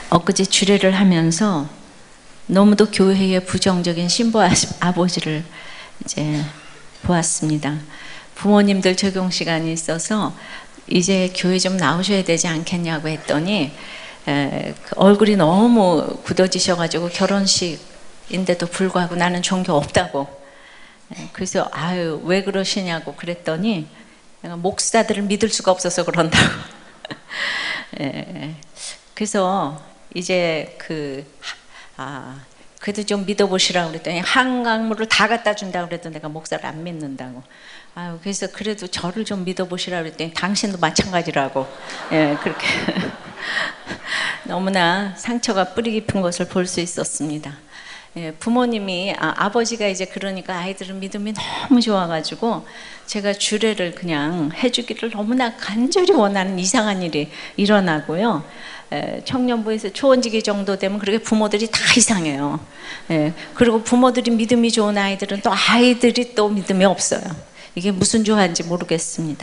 엊그제 주례를 하면서 너무도 교회의 부정적인 신부 아버지를 이제 보았습니다. 부모님들 적용 시간이 있어서 이제 교회 좀 나오셔야 되지 않겠냐고 했더니 얼굴이 너무 굳어지셔가지고 결혼식인데도 불구하고 나는 종교 없다고. 그래서 아유 왜 그러시냐고 그랬더니 목사들을 믿을 수가 없어서 그런다고. 그래서 이제 그래도 좀 믿어보시라고 그랬더니 한강물을 다 갖다 준다고 그래도 내가 목사를 안 믿는다고. 아유, 그래서 그래도 저를 좀 믿어보시라고 그랬더니 당신도 마찬가지라고. 그렇게 너무나 상처가 뿌리 깊은 것을 볼 수 있었습니다. 부모님이 아버지가 이제 그러니까 아이들은 믿음이 너무 좋아가지고 제가 주례를 그냥 해주기를 너무나 간절히 원하는 이상한 일이 일어나고요. 청년부에서 초원지기 정도 되면 그렇게 부모들이 다 이상해요. 그리고 부모들이 믿음이 좋은 아이들은 또 아이들이 또 믿음이 없어요. 이게 무슨 조화인지 모르겠습니다.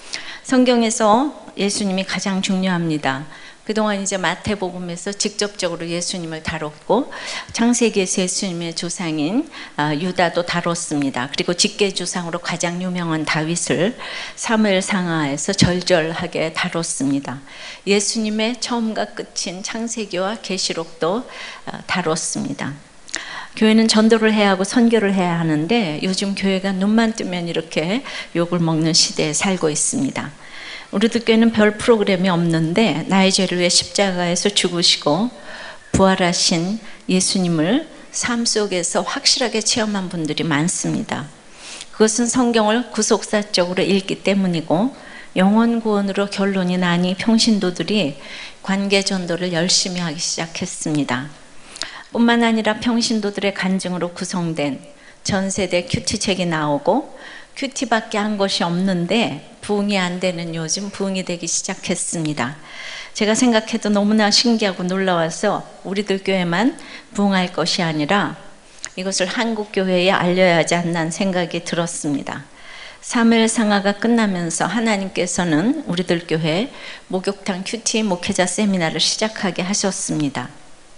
성경에서 예수님이 가장 중요합니다. 그동안 이제 마태복음에서 직접적으로 예수님을 다뤘고 창세기에서 예수님의 조상인 유다도 다뤘습니다. 그리고 직계조상으로 가장 유명한 다윗을 사무엘상하에서 절절하게 다뤘습니다. 예수님의 처음과 끝인 창세기와 계시록도 다뤘습니다. 교회는 전도를 해야 하고 선교를 해야 하는데 요즘 교회가 눈만 뜨면 이렇게 욕을 먹는 시대에 살고 있습니다. 우리들 교회는 별 프로그램이 없는데 나의 죄를 위해 십자가에서 죽으시고 부활하신 예수님을 삶 속에서 확실하게 체험한 분들이 많습니다. 그것은 성경을 구속사적으로 읽기 때문이고 영혼 구원으로 결론이 나니 평신도들이 관계 전도를 열심히 하기 시작했습니다. 뿐만 아니라 평신도들의 간증으로 구성된 전세대 큐티책이 나오고 큐티밖에 한 것이 없는데 부흥이 안 되는 요즘 부흥이 되기 시작했습니다. 제가 생각해도 너무나 신기하고 놀라워서 우리들 교회만 부흥할 것이 아니라 이것을 한국 교회에 알려야 하지 않나 생각이 들었습니다. 사무엘상하가 끝나면서 하나님께서는 우리들 교회 목욕탕 큐티 목회자 세미나를 시작하게 하셨습니다.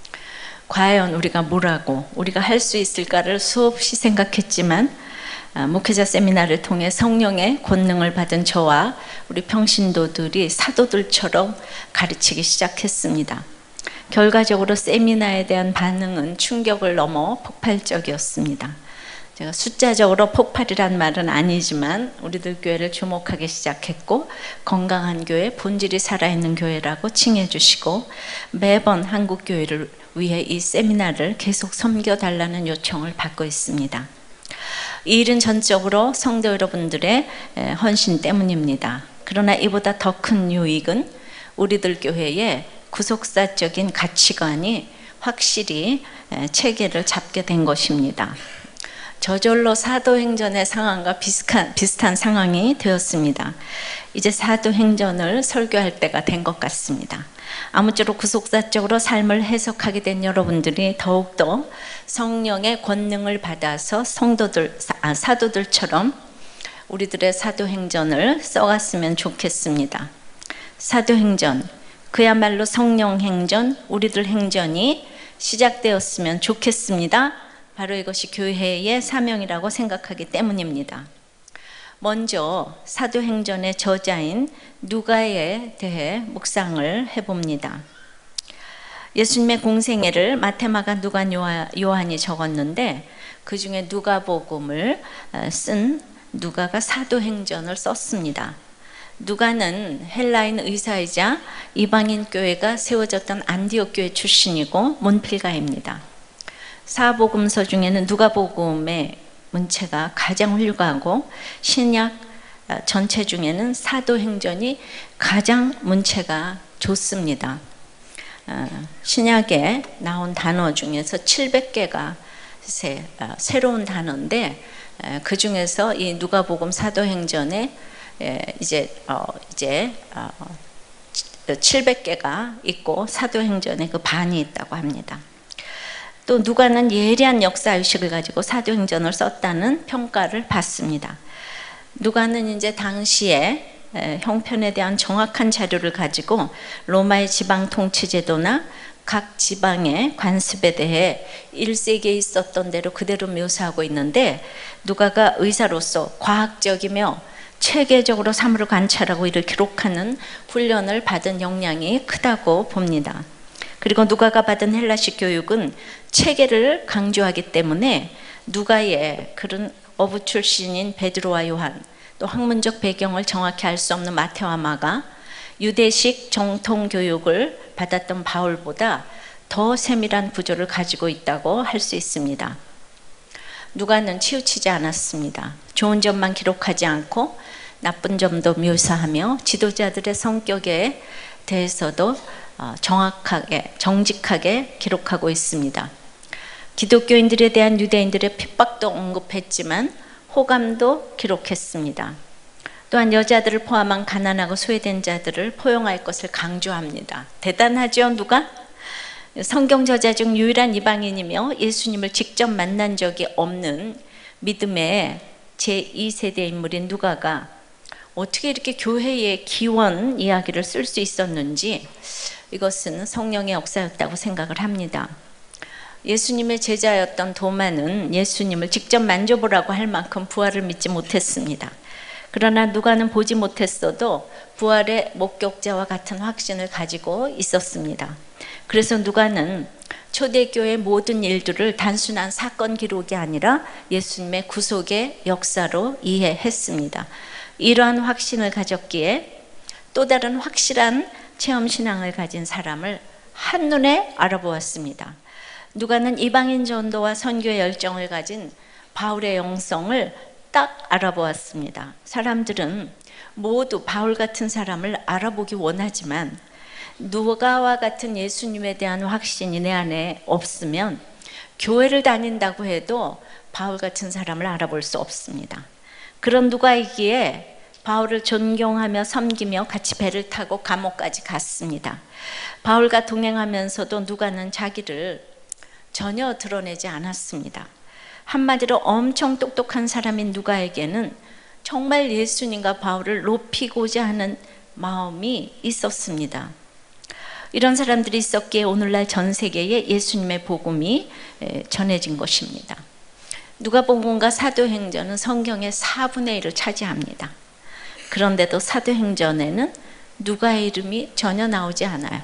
과연 우리가 뭐라고 우리가 할 수 있을까를 수없이 생각했지만 목회자 세미나를 통해 성령의 권능을 받은 저와 우리 평신도들이 사도들처럼 가르치기 시작했습니다. 결과적으로 세미나에 대한 반응은 충격을 넘어 폭발적이었습니다. 제가 숫자적으로 폭발이란 말은 아니지만 우리들 교회를 주목하기 시작했고 건강한 교회, 본질이 살아있는 교회라고 칭해 주시고 매번 한국 교회를 위해 이 세미나를 계속 섬겨달라는 요청을 받고 있습니다. 이 일은 전적으로 성도 여러분들의 헌신 때문입니다. 그러나 이보다 더 큰 유익은 우리들 교회의 구속사적인 가치관이 확실히 체계를 잡게 된 것입니다. 저절로 사도행전의 상황과 비슷한 상황이 되었습니다. 이제 사도행전을 설교할 때가 된 것 같습니다. 아무쪼록 구속사적으로 삶을 해석하게 된 여러분들이 더욱더 성령의 권능을 받아서 사도들처럼 우리들의 사도행전을 써갔으면 좋겠습니다. 사도행전, 그야말로 성령행전, 우리들 행전이 시작되었으면 좋겠습니다. 바로 이것이 교회의 사명이라고 생각하기 때문입니다. 먼저 사도행전의 저자인 누가에 대해 묵상을 해봅니다. 예수님의 공생애를 마태, 마가, 누가, 요한이 적었는데 그 중에 누가복음을 쓴 누가가 사도행전을 썼습니다. 누가는 헬라인 의사이자 이방인 교회가 세워졌던 안디옥 교회 출신이고 문필가입니다. 사복음서 중에는 누가복음의 문체가 가장 훌륭하고 신약 전체 중에는 사도행전이 가장 문체가 좋습니다. 신약에 나온 단어 중에서 700개가 새로운 단어인데 그 중에서 이 누가복음 사도행전에 이제 700개가 있고 사도행전에 그 반이 있다고 합니다. 또 누가는 예리한 역사의식을 가지고 사도행전을 썼다는 평가를 받습니다. 누가는 이제 당시에 형편에 대한 정확한 자료를 가지고 로마의 지방 통치 제도나 각 지방의 관습에 대해 1세기에 있었던 대로 그대로 묘사하고 있는데, 누가가 의사로서 과학적이며 체계적으로 사물을 관찰하고 이를 기록하는 훈련을 받은 역량이 크다고 봅니다. 그리고 누가가 받은 헬라식 교육은 체계를 강조하기 때문에 누가의 그런 어부 출신인 베드로와 요한, 또 학문적 배경을 정확히 알 수 없는 마태와 마가, 유대식 정통 교육을 받았던 바울보다 더 세밀한 구조를 가지고 있다고 할 수 있습니다. 누가는 치우치지 않았습니다. 좋은 점만 기록하지 않고 나쁜 점도 묘사하며 지도자들의 성격에 대해서도 정확하게, 정직하게 기록하고 있습니다. 기독교인들에 대한 유대인들의 핍박도 언급했지만 호감도 기록했습니다. 또한 여자들을 포함한 가난하고 소외된 자들을 포용할 것을 강조합니다. 대단하죠, 누가? 성경 저자 중 유일한 이방인이며 예수님을 직접 만난 적이 없는 믿음의 제2세대 인물인 누가가 어떻게 이렇게 교회의 기원 이야기를 쓸 수 있었는지, 이것은 성령의 역사였다고 생각을 합니다. 예수님의 제자였던 도마는 예수님을 직접 만져보라고 할 만큼 부활을 믿지 못했습니다. 그러나 누가는 보지 못했어도 부활의 목격자와 같은 확신을 가지고 있었습니다. 그래서 누가는 초대교회의 모든 일들을 단순한 사건 기록이 아니라 예수님의 구속의 역사로 이해했습니다. 이러한 확신을 가졌기에 또 다른 확실한 체험신앙을 가진 사람을 한눈에 알아보았습니다. 누가는 이방인 전도와 선교의 열정을 가진 바울의 영성을 딱 알아보았습니다. 사람들은 모두 바울 같은 사람을 알아보기 원하지만 누가와 같은 예수님에 대한 확신이 내 안에 없으면 교회를 다닌다고 해도 바울 같은 사람을 알아볼 수 없습니다. 그런 누가이기에 바울을 존경하며 섬기며 같이 배를 타고 감옥까지 갔습니다. 바울과 동행하면서도 누가는 자기를 전혀 드러내지 않았습니다. 한마디로 엄청 똑똑한 사람인 누가에게는 정말 예수님과 바울을 높이고자 하는 마음이 있었습니다. 이런 사람들이 있었기에 오늘날 전 세계에 예수님의 복음이 전해진 것입니다. 누가복음과 사도행전은 성경의 4분의 1을 차지합니다. 그런데도 사도행전에는 누가의 이름이 전혀 나오지 않아요.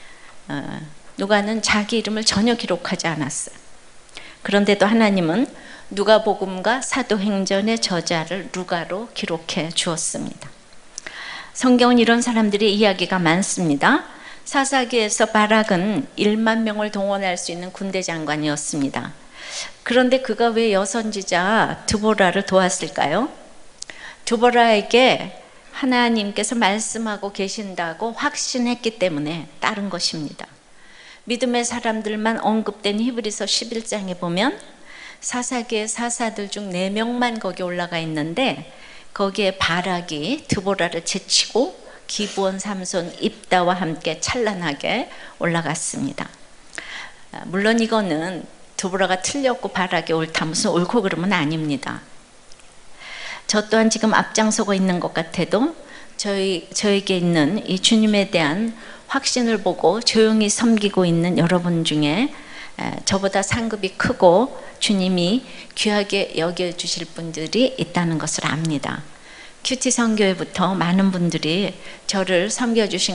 누가는 자기 이름을 전혀 기록하지 않았어요. 그런데도 하나님은 누가복음과 사도행전의 저자를 누가로 기록해 주었습니다. 성경은 이런 사람들의 이야기가 많습니다. 사사기에서 바락은 1만 명을 동원할 수 있는 군대 장관이었습니다. 그런데 그가 왜 여선지자 드보라를 도왔을까요? 드보라에게 하나님께서 말씀하고 계신다고 확신했기 때문에 따른 것입니다. 믿음의 사람들만 언급된 히브리서 11장에 보면 사사기의 사사들 중 4명만 거기 올라가 있는데, 거기에 바락이 드보라를 제치고 기브온, 삼손, 입다와 함께 찬란하게 올라갔습니다. 물론 이거는 드보라가 틀렸고 바락이 옳다, 무슨 옳고 그름은 아닙니다. 저 또한 지금 앞장서고 있는 것 같아도 저에게 있는 이 주님에 대한 확신을 보고 조용히 섬기고 있는 여러분 중에 저보다 상급이 크고 주님이 귀하게 여겨주실 분들이 있다는 것을 압니다. 큐티 선교회부터 많은 분들이 저를 섬겨주신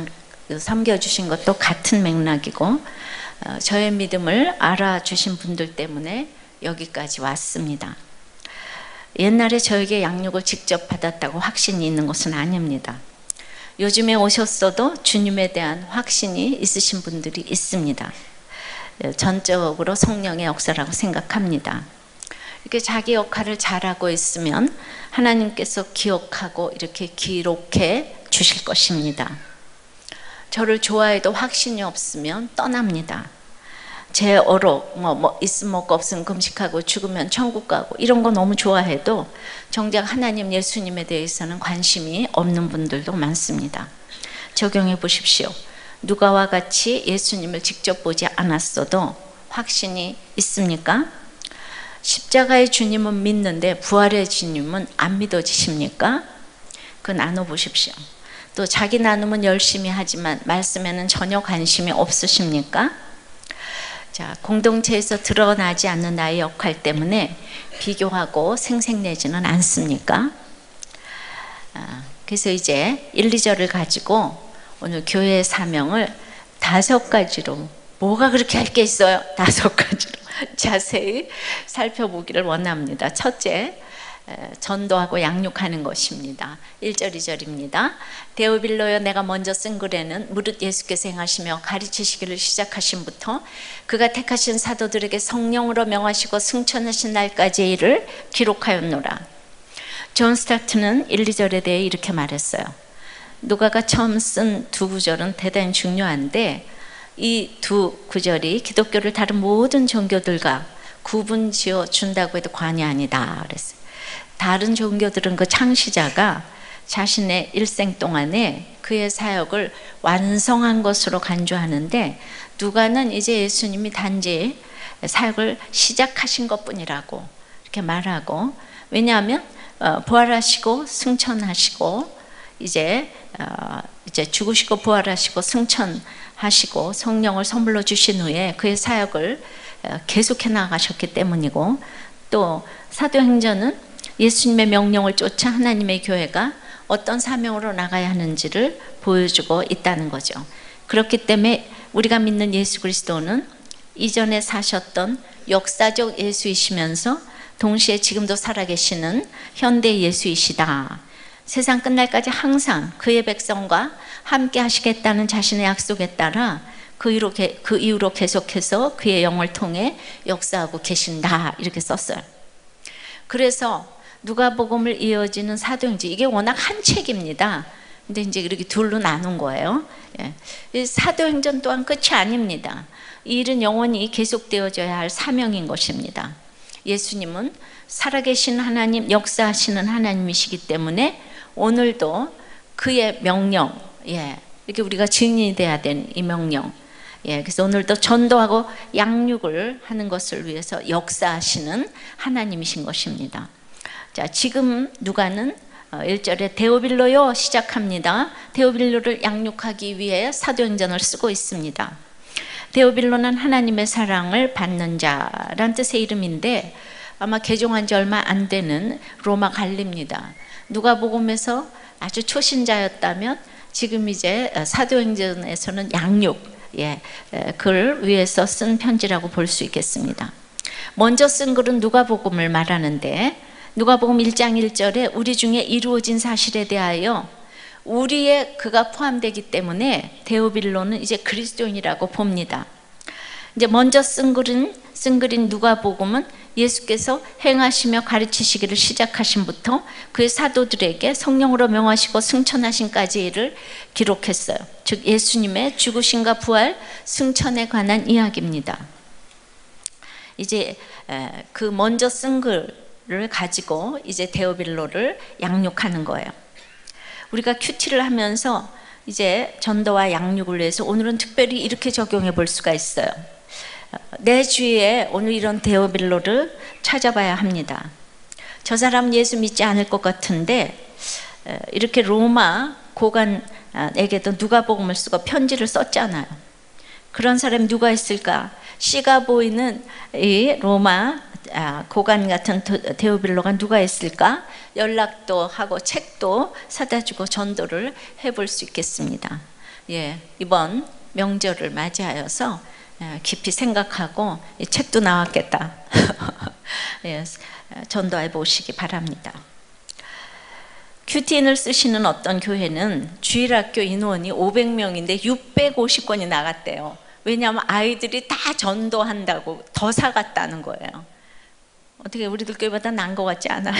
것도 같은 맥락이고, 저의 믿음을 알아주신 분들 때문에 여기까지 왔습니다. 옛날에 저에게 양육을 직접 받았다고 확신이 있는 것은 아닙니다. 요즘에 오셨어도 주님에 대한 확신이 있으신 분들이 있습니다. 전적으로 성령의 역사라고 생각합니다. 이렇게 자기 역할을 잘하고 있으면 하나님께서 기억하고 이렇게 기록해 주실 것입니다. 저를 좋아해도 확신이 없으면 떠납니다. 제 어록 있으면 먹고 없으면 금식하고 죽으면 천국 가고 이런 거 너무 좋아해도 정작 하나님 예수님에 대해서는 관심이 없는 분들도 많습니다. 적용해 보십시오. 누가와 같이 예수님을 직접 보지 않았어도 확신이 있습니까? 십자가의 주님은 믿는데 부활의 주님은 안 믿어지십니까? 그 나눠보십시오. 또 자기 나눔은 열심히 하지만 말씀에는 전혀 관심이 없으십니까? 자, 공동체에서 드러나지 않는 나의 역할 때문에 비교하고 생색내지는 않습니까? 그래서 이제 1, 2절을 가지고 오늘 교회의 사명을 5가지로, 뭐가 그렇게 할 게 있어요? 5가지로 자세히 살펴보기를 원합니다. 첫째, 전도하고 양육하는 것입니다. 1절 2절입니다. 데오빌로여, 내가 먼저 쓴 글에는 무릇 예수께서 행하시며 가르치시기를 시작하심부터 그가 택하신 사도들에게 성령으로 명하시고 승천하신 날까지의 일을 기록하였노라. 존 스타트는 1, 2절에 대해 이렇게 말했어요. 누가가 처음 쓴 2구절은 대단히 중요한데 이 2구절이 기독교를 다른 모든 종교들과 구분지어 준다고 해도 과언이 아니다 그랬어요. 다른 종교들은 그 창시자가 자신의 일생 동안에 그의 사역을 완성한 것으로 간주하는데, 누가는 이제 예수님이 단지 사역을 시작하신 것뿐이라고 이렇게 말하고, 왜냐하면 부활하시고 승천하시고 이제 죽으시고 부활하시고 승천하시고 성령을 선물로 주신 후에 그의 사역을 계속해 나가셨기 때문이고, 또 사도행전은 예수님의 명령을 쫓아 하나님의 교회가 어떤 사명으로 나가야 하는지를 보여주고 있다는 거죠. 그렇기 때문에 우리가 믿는 예수 그리스도는 이전에 사셨던 역사적 예수이시면서 동시에 지금도 살아계시는 현대 예수이시다. 세상 끝날까지 항상 그의 백성과 함께 하시겠다는 자신의 약속에 따라 그 이후로 계속해서 그의 영을 통해 역사하고 계신다, 이렇게 썼어요. 그래서 누가복음을 이어지는 사도행전, 이게 워낙 한 책입니다. 근데 이제 이렇게 둘로 나눈 거예요. 사도행전 또한 끝이 아닙니다. 이 일은 영원히 계속되어져야 할 사명인 것입니다. 예수님은 살아계신 하나님, 역사하시는 하나님이시기 때문에 오늘도 그의 명령, 이렇게 우리가 증인이 돼야 되는 이 명령, 그래서 오늘도 전도하고 양육을 하는 것을 위해서 역사하시는 하나님이신 것입니다. 자, 지금 누가는 1절에 데오빌로요 시작합니다. 데오빌로를 양육하기 위해 사도행전을 쓰고 있습니다. 데오빌로는 하나님의 사랑을 받는 자란 뜻의 이름인데 아마 개종한 지 얼마 안 되는 로마 갈리입니다. 누가복음에서 아주 초신자였다면 지금 이제 사도행전에서는 양육, 그를 위해서 쓴 편지라고 볼 수 있겠습니다. 먼저 쓴 글은 누가복음을 말하는데, 누가복음 1장 1절에 우리 중에 이루어진 사실에 대하여 우리의 그가 포함되기 때문에 데오빌로는 이제 그리스도인이라고 봅니다. 이제 먼저 쓴 글인 누가복음은 예수께서 행하시며 가르치시기를 시작하심부터 그의 사도들에게 성령으로 명하시고 승천하신까지 일을 기록했어요. 즉 예수님의 죽으심과 부활, 승천에 관한 이야기입니다. 이제 그 먼저 쓴 글을 가지고 이제 데오빌로를 양육하는 거예요. 우리가 큐티를 하면서 이제 전도와 양육을 위해서 오늘은 특별히 이렇게 적용해 볼 수가 있어요. 내 주위에 오늘 이런 데오빌로를 찾아봐야 합니다. 저 사람 예수 믿지 않을 것 같은데 이렇게 로마 고관에게도 누가복음을 쓰고 편지를 썼잖아요. 그런 사람이 누가 있을까? 씨가 보이는 이 로마 고관 같은 데오빌로가 누가 있을까? 연락도 하고 책도 사다 주고 전도를 해볼 수 있겠습니다. 이번 명절을 맞이하여서 깊이 생각하고 이 책도 나왔겠다. 전도해 보시기 바랍니다. 큐티인을 쓰시는 어떤 교회는 주일학교 인원이 500명인데 650권이 나갔대요. 왜냐하면 아이들이 다 전도한다고 더 사갔다는 거예요. 어떻게 우리들 교회보다 나은 것 같지 않아요?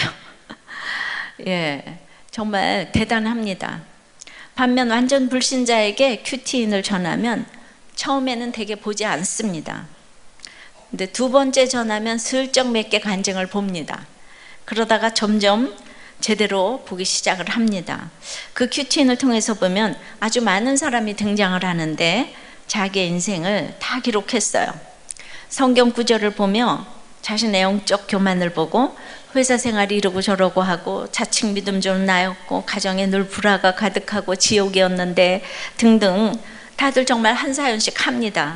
정말 대단합니다. 반면 완전 불신자에게 큐티인을 전하면 처음에는 되게 보지 않습니다. 근데 두 번째 전하면 슬쩍 몇 개 간증을 봅니다. 그러다가 점점 제대로 보기 시작을 합니다. 그 큐티인을 통해서 보면 아주 많은 사람이 등장을 하는데 자기의 인생을 다 기록했어요. 성경 구절을 보며 자신의 영적 교만을 보고 회사 생활이 이러고 저러고 하고 자칭 믿음 좋은 나였고 가정에 늘 불화가 가득하고 지옥이었는데 등등 다들 정말 한 사연씩 합니다.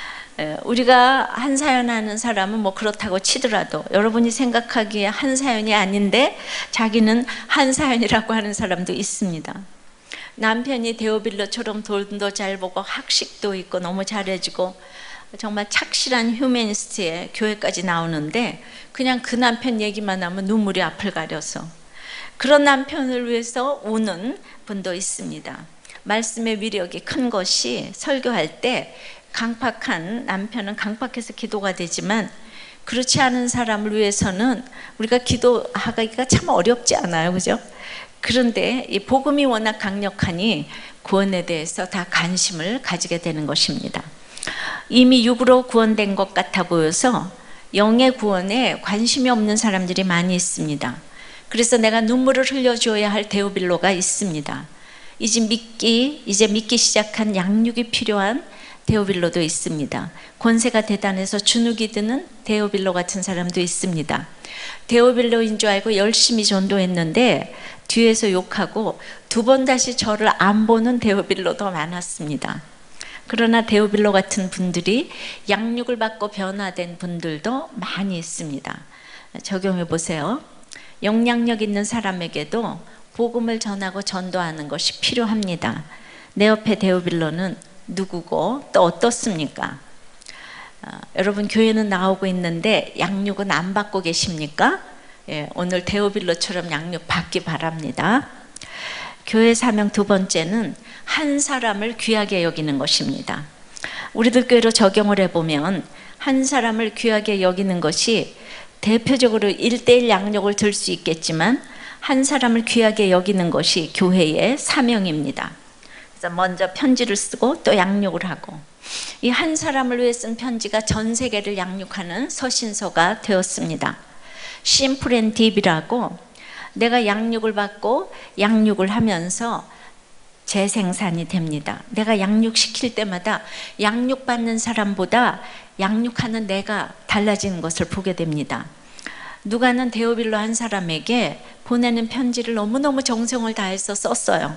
우리가 한 사연 하는 사람은 뭐 그렇다고 치더라도 여러분이 생각하기에 한 사연이 아닌데 자기는 한 사연이라고 하는 사람도 있습니다. 남편이 데오빌로처럼 돈도 잘 벌고 학식도 있고 너무 잘해주고 정말 착실한 휴머니스트의 교회까지 나오는데 그냥 그 남편 얘기만 하면 눈물이 앞을 가려서 그런 남편을 위해서 우는 분도 있습니다. 말씀의 위력이 큰 것이 설교할 때 강팍한 남편은 강팍해서 기도가 되지만 그렇지 않은 사람을 위해서는 우리가 기도하기가 참 어렵지 않아요, 그죠? 그런데 이 복음이 워낙 강력하니 구원에 대해서 다 관심을 가지게 되는 것입니다. 이미 육으로 구원된 것 같아 보여서 영의 구원에 관심이 없는 사람들이 많이 있습니다. 그래서 내가 눈물을 흘려줘야 할 데오빌로가 있습니다. 이제 믿기 시작한 양육이 필요한 데오빌로도 있습니다. 권세가 대단해서 주눅이 드는 데오빌로 같은 사람도 있습니다. 데오빌로인 줄 알고 열심히 전도했는데 뒤에서 욕하고 두 번 다시 저를 안 보는 데오빌로도 많았습니다. 그러나 데오빌로 같은 분들이 양육을 받고 변화된 분들도 많이 있습니다. 적용해 보세요. 영향력 있는 사람에게도 복음을 전하고 전도하는 것이 필요합니다. 내 옆에 데오빌로는 누구고 또 어떻습니까? 여러분 교회는 나오고 있는데 양육은 안 받고 계십니까? 오늘 데오빌로처럼 양육 받기 바랍니다. 교회 사명 두 번째는 한 사람을 귀하게 여기는 것입니다. 우리들 교회로 적용을 해보면 한 사람을 귀하게 여기는 것이 대표적으로 1:1 양육을 들 수 있겠지만 한 사람을 귀하게 여기는 것이 교회의 사명입니다. 그래서 먼저 편지를 쓰고 또 양육을 하고 이 한 사람을 위해 쓴 편지가 전 세계를 양육하는 서신서가 되었습니다. 심플 앤 딥이라고 내가 양육을 받고 양육을 하면서 재생산이 됩니다. 내가 양육시킬 때마다 양육받는 사람보다 양육하는 내가 달라지는 것을 보게 됩니다. 누가는 데오빌로 한 사람에게 보내는 편지를 너무너무 정성을 다해서 썼어요.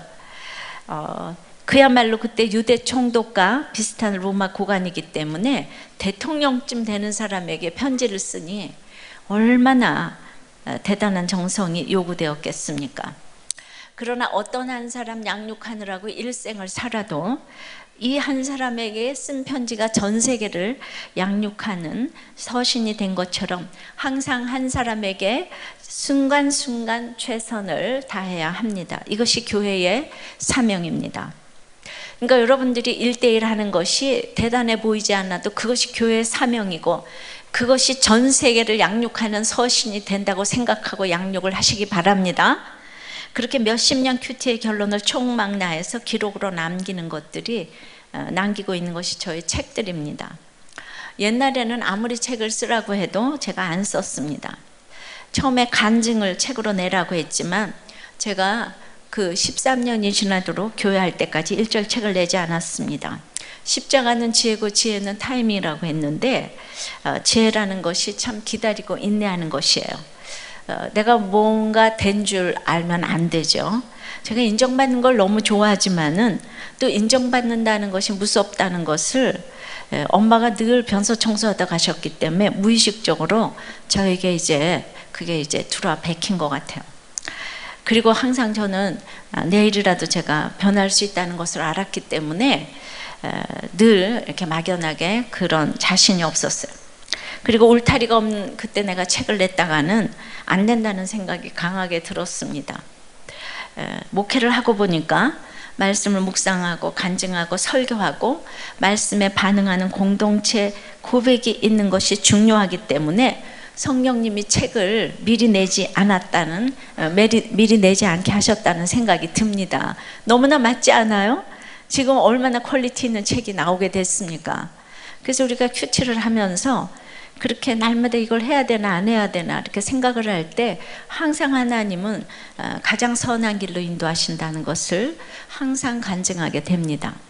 그야말로 그때 유대 총독과 비슷한 로마 고관이기 때문에 대통령쯤 되는 사람에게 편지를 쓰니 얼마나 대단한 정성이 요구되었겠습니까? 그러나 어떤 한 사람 양육하느라고 일생을 살아도 이 한 사람에게 쓴 편지가 전 세계를 양육하는 서신이 된 것처럼 항상 한 사람에게 순간순간 최선을 다해야 합니다. 이것이 교회의 사명입니다. 그러니까 여러분들이 1:1 하는 것이 대단해 보이지 않아도 그것이 교회의 사명이고 그것이 전 세계를 양육하는 서신이 된다고 생각하고 양육을 하시기 바랍니다. 그렇게 몇십 년 큐티의 결론을 총망라해서 기록으로 남기는 것들이 남기고 있는 것이 저의 책들입니다. 옛날에는 아무리 책을 쓰라고 해도 제가 안 썼습니다. 처음에 간증을 책으로 내라고 했지만 제가 그 13년이 지나도록 교회할 때까지 일절 책을 내지 않았습니다. 십자가는 지혜고 지혜는 타이밍이라고 했는데 지혜라는 것이 참 기다리고 인내하는 것이에요. 내가 뭔가 된 줄 알면 안 되죠. 제가 인정받는 걸 너무 좋아하지만은 또 인정받는다는 것이 무섭다는 것을 엄마가 늘 변소 청소하다 가셨기 때문에 무의식적으로 저에게 그게 들어와 박힌 것 같아요. 그리고 항상 저는 내일이라도 제가 변할 수 있다는 것을 알았기 때문에 늘 이렇게 막연하게 그런 자신이 없었어요. 그리고 울타리가 없는 그때 내가 책을 냈다가는 안 된다는 생각이 강하게 들었습니다. 목회를 하고 보니까 말씀을 묵상하고 간증하고 설교하고 말씀에 반응하는 공동체 고백이 있는 것이 중요하기 때문에 성령님이 책을 미리 내지 않았다는 미리 내지 않게 하셨다는 생각이 듭니다. 너무나 맞지 않아요? 지금 얼마나 퀄리티 있는 책이 나오게 됐습니까? 그래서 우리가 큐티를 하면서 그렇게 날마다 이걸 해야 되나 안 해야 되나 이렇게 생각을 할 때 항상 하나님은 가장 선한 길로 인도하신다는 것을 항상 간증하게 됩니다.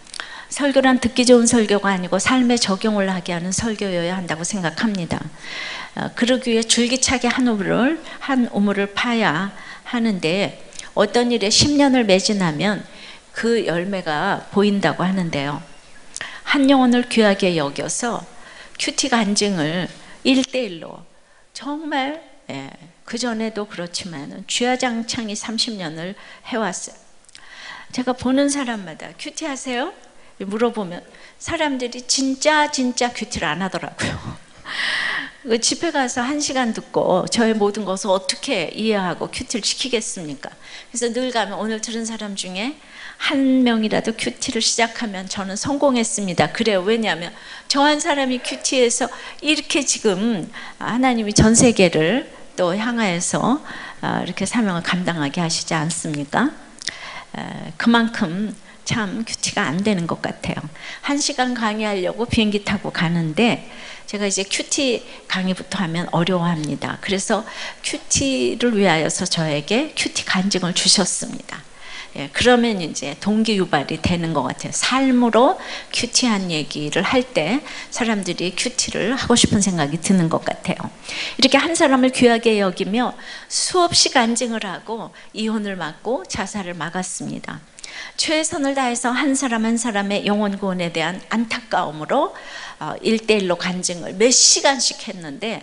설교란 듣기 좋은 설교가 아니고 삶에 적용을 하게 하는 설교여야 한다고 생각합니다. 그러기 위해 줄기차게 한 우물을 파야 하는데, 어떤 일에 10년을 매진하면 그 열매가 보인다고 하는데요. 한 영혼을 귀하게 여겨서 큐티 간증을 1대1로 정말 그전에도 그렇지만 주야장창이 30년을 해왔어요. 제가 보는 사람마다 큐티 하세요? 물어보면 사람들이 진짜 큐티를 안 하더라고요. 집회 가서 1시간 듣고 저의 모든 것을 어떻게 이해하고 큐티를 시키겠습니까? 그래서 늘 가면 오늘 들은 사람 중에 한 명이라도 큐티를 시작하면 저는 성공했습니다. 그래요. 왜냐하면 저 한 사람이 큐티에서 이렇게 지금 하나님이 전 세계를 또 향하여서 이렇게 사명을 감당하게 하시지 않습니까? 그만큼 참 큐티가 안 되는 것 같아요. 1시간 강의하려고 비행기 타고 가는데 제가 이제 큐티 강의부터 하면 어려워합니다. 그래서 큐티를 위하여서 저에게 큐티 간증을 주셨습니다. 그러면 이제 동기유발이 되는 것 같아요. 삶으로 큐티한 얘기를 할 때 사람들이 큐티를 하고 싶은 생각이 드는 것 같아요. 이렇게 한 사람을 귀하게 여기며 수없이 간증을 하고 이혼을 막고 자살을 막았습니다. 최선을 다해서 한 사람 한 사람의 영혼 구원에 대한 안타까움으로 1대1로 간증을 몇 시간씩 했는데,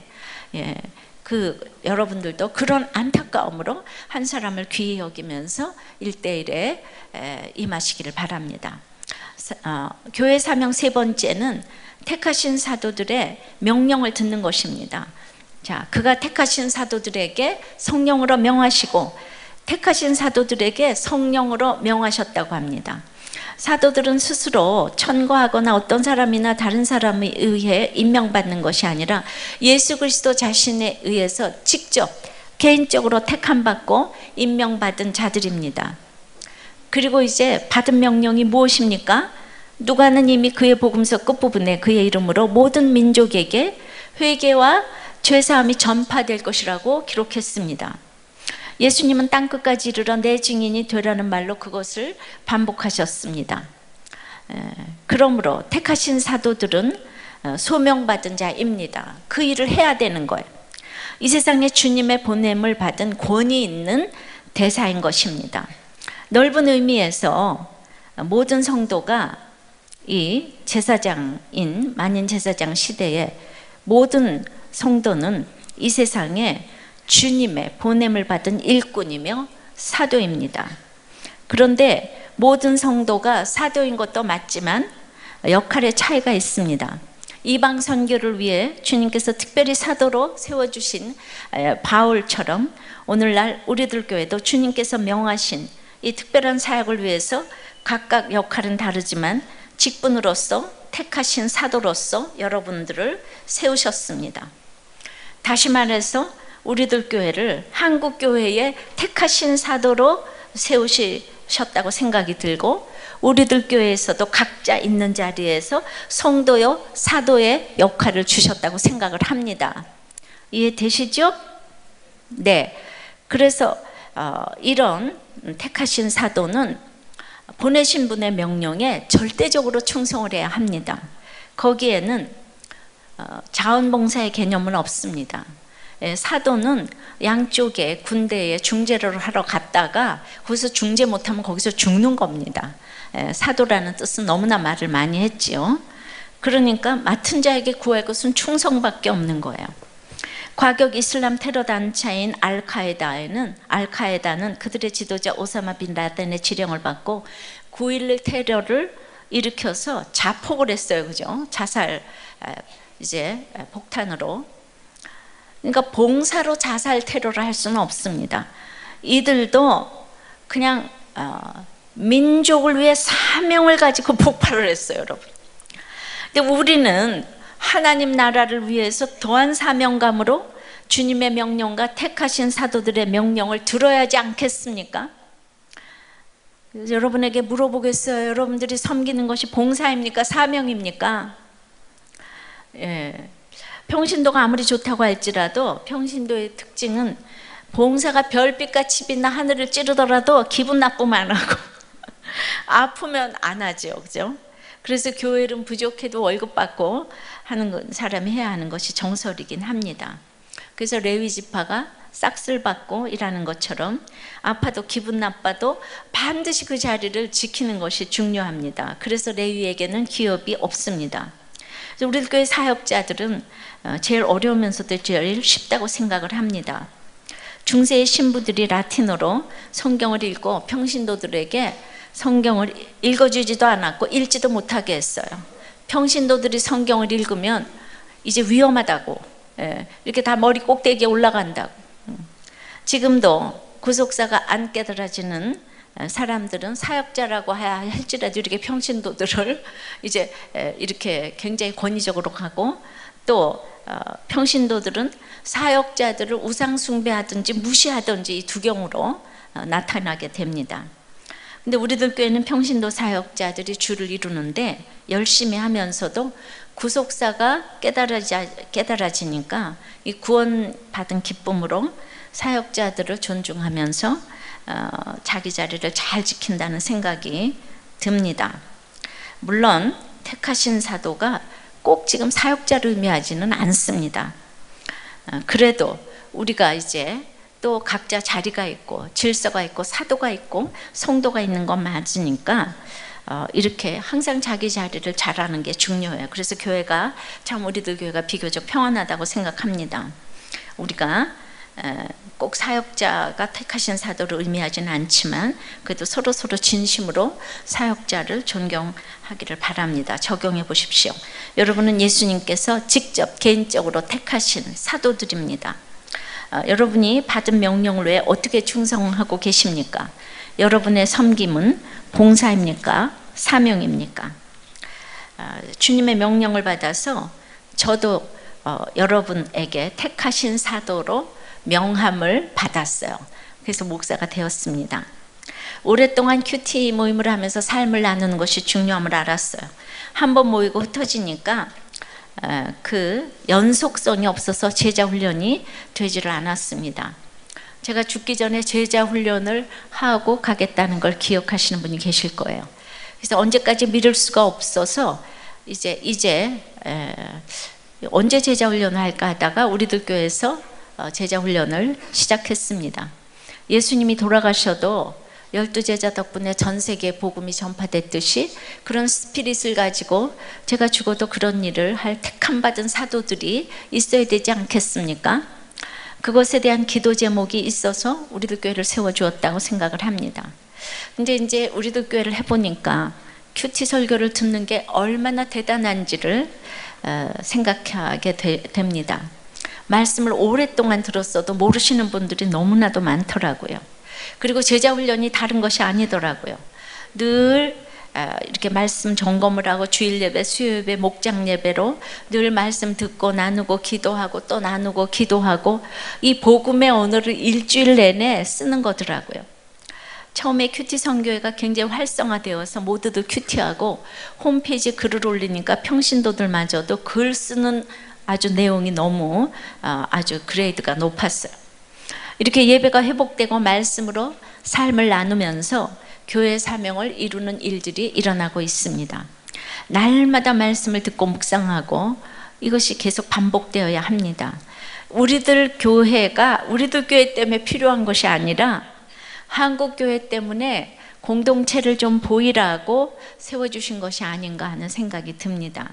여러분들도 그런 안타까움으로 한 사람을 귀히 여기면서 1대1에 임하시기를 바랍니다. 교회 사명 세 번째는 택하신 사도들의 명령을 듣는 것입니다. 자, 그가 택하신 사도들에게 성령으로 명하시고 택하신 사도들에게 성령으로 명하셨다고 합니다. 사도들은 스스로 천거하거나 어떤 사람이나 다른 사람에 의해 임명받는 것이 아니라 예수 그리스도 자신에 의해서 직접 개인적으로 택함받고 임명받은 자들입니다. 그리고 이제 받은 명령이 무엇입니까? 누가는 이미 그의 복음서 끝부분에 그의 이름으로 모든 민족에게 회개와 죄사함이 전파될 것이라고 기록했습니다. 예수님은 땅끝까지 이르러 내 증인이 되라는 말로 그것을 반복하셨습니다. 그러므로 택하신 사도들은 소명받은 자입니다. 그 일을 해야 되는 거예요. 이 세상에 주님의 보냄을 받은 권위 있는 대사인 것입니다. 넓은 의미에서 모든 성도가 이 제사장인 만인 제사장 시대에 모든 성도는 이 세상에 주님의 보냄을 받은 일꾼이며 사도입니다. 그런데 모든 성도가 사도인 것도 맞지만 역할의 차이가 있습니다. 이방 선교를 위해 주님께서 특별히 사도로 세워주신 바울처럼 오늘날 우리들 교회도 주님께서 명하신 이 특별한 사역을 위해서 각각 역할은 다르지만 직분으로서 택하신 사도로서 여러분들을 세우셨습니다. 다시 말해서 우리들 교회를 한국 교회에 택하신 사도로 세우셨다고 생각이 들고, 우리들 교회에서도 각자 있는 자리에서 성도요 사도의 역할을 주셨다고 생각을 합니다. 이해되시죠? 네. 그래서 이런 택하신 사도는 보내신 분의 명령에 절대적으로 충성을 해야 합니다. 거기에는 자원봉사의 개념은 없습니다. 사도는 양쪽에 군대에 중재를 하러 갔다가 거기서 중재 못하면 거기서 죽는 겁니다. 사도라는 뜻은 너무나 말을 많이 했지요. 그러니까 맡은 자에게 구할 것은 충성밖에 없는 거예요. 과격 이슬람 테러 단체인 알카에다는 그들의 지도자 오사마 빈 라덴의 지령을 받고 9.11 테러를 일으켜서 자폭을 했어요. 그죠? 자살 이제 폭탄으로. 그러니까 봉사로 자살 테러를 할 수는 없습니다. 이들도 그냥 민족을 위해 사명을 가지고 폭발을 했어요, 여러분. 근데 우리는 하나님 나라를 위해서 더한 사명감으로 주님의 명령과 택하신 사도들의 명령을 들어야 하지 않겠습니까? 그래서 여러분에게 물어보겠어요. 여러분들이 섬기는 것이 봉사입니까? 사명입니까? 평신도가 아무리 좋다고 할지라도 평신도의 특징은 봉사가 별빛같이 빛나 하늘을 찌르더라도 기분 나쁘면 안 하고 아프면 안 하죠. 그죠? 그래서 교회는 부족해도 월급 받고 하는 사람이 해야 하는 것이 정설이긴 합니다. 그래서 레위 지파가 싹쓸 받고 일하는 것처럼 아파도 기분 나빠도 반드시 그 자리를 지키는 것이 중요합니다. 그래서 레위에게는 기업이 없습니다. 우리 교회 사역자들은 제일 어려우면서도 제일 쉽다고 생각을 합니다. 중세의 신부들이 라틴어로 성경을 읽고 평신도들에게 성경을 읽어주지도 않았고 읽지도 못하게 했어요. 평신도들이 성경을 읽으면 이제 위험하다고, 이렇게 다 머리 꼭대기에 올라간다고. 지금도 구속사가 안 깨달아지는 사람들은 사역자라고 해야 할지라도 이렇게 평신도들을 이제 이렇게 굉장히 권위적으로 하고, 또 평신도들은 사역자들을 우상 숭배하든지 무시하든지 이 두 경우로 나타나게 됩니다. 근데 우리들 교회는 평신도 사역자들이 주를 이루는데 열심히 하면서도 구속사가 깨달아지니까 이 구원받은 기쁨으로 사역자들을 존중하면서 자기 자리를 잘 지킨다는 생각이 듭니다. 물론 택하신 사도가 꼭 지금 사역자를 의미하지는 않습니다. 그래도 우리가 이제 또 각자 자리가 있고 질서가 있고 사도가 있고 성도가 있는 건 맞으니까 이렇게 항상 자기 자리를 잘하는 게 중요해요. 그래서 교회가 참 우리들 교회가 비교적 평안하다고 생각합니다. 우리가 꼭 사역자가 택하신 사도를 의미하지는 않지만 그래도 서로 진심으로 사역자를 존경하기를 바랍니다. 적용해 보십시오. 여러분은 예수님께서 직접 개인적으로 택하신 사도들입니다. 여러분이 받은 명령을 왜 어떻게 충성하고 계십니까? 여러분의 섬김은 봉사입니까? 사명입니까? 주님의 명령을 받아서 저도 여러분에게 택하신 사도로 명함을 받았어요. 그래서 목사가 되었습니다. 오랫동안 큐티 모임을 하면서 삶을 나누는 것이 중요함을 알았어요. 한번 모이고 흩어지니까 그 연속성이 없어서 제자 훈련이 되지를 않았습니다. 제가 죽기 전에 제자 훈련을 하고 가겠다는 걸 기억하시는 분이 계실 거예요. 그래서 언제까지 미룰 수가 없어서 이제 언제 제자 훈련을 할까 하다가 우리들 교회에서 제자 훈련을 시작했습니다. 예수님이 돌아가셔도 12제자 덕분에 전 세계에 복음이 전파됐듯이 그런 스피릿을 가지고 제가 죽어도 그런 일을 할 택함받은 사도들이 있어야 되지 않겠습니까? 그것에 대한 기도 제목이 있어서 우리들 교회를 세워주었다고 생각을 합니다. 근데 이제 우리들 교회를 해보니까 큐티 설교를 듣는 게 얼마나 대단한지를 생각하게 됩니다. 말씀을 오랫동안 들었어도 모르시는 분들이 너무나도 많더라고요. 그리고 제자 훈련이 다른 것이 아니더라고요. 늘 이렇게 말씀 점검을 하고 주일 예배, 수요 예배, 목장 예배로 늘 말씀 듣고 나누고 기도하고 또 나누고 기도하고 이 복음의 언어를 일주일 내내 쓰는 거더라고요. 처음에 큐티 선교회가 굉장히 활성화되어서 모두들 큐티하고 홈페이지에 글을 올리니까 평신도들마저도 글 쓰는 아주 내용이 너무 아주 그레이드가 높았어요. 이렇게 예배가 회복되고 말씀으로 삶을 나누면서 교회 사명을 이루는 일들이 일어나고 있습니다. 날마다 말씀을 듣고 묵상하고 이것이 계속 반복되어야 합니다. 우리들 교회가 우리들 교회 때문에 필요한 것이 아니라 한국 교회 때문에 공동체를 좀 보이라고 세워주신 것이 아닌가 하는 생각이 듭니다.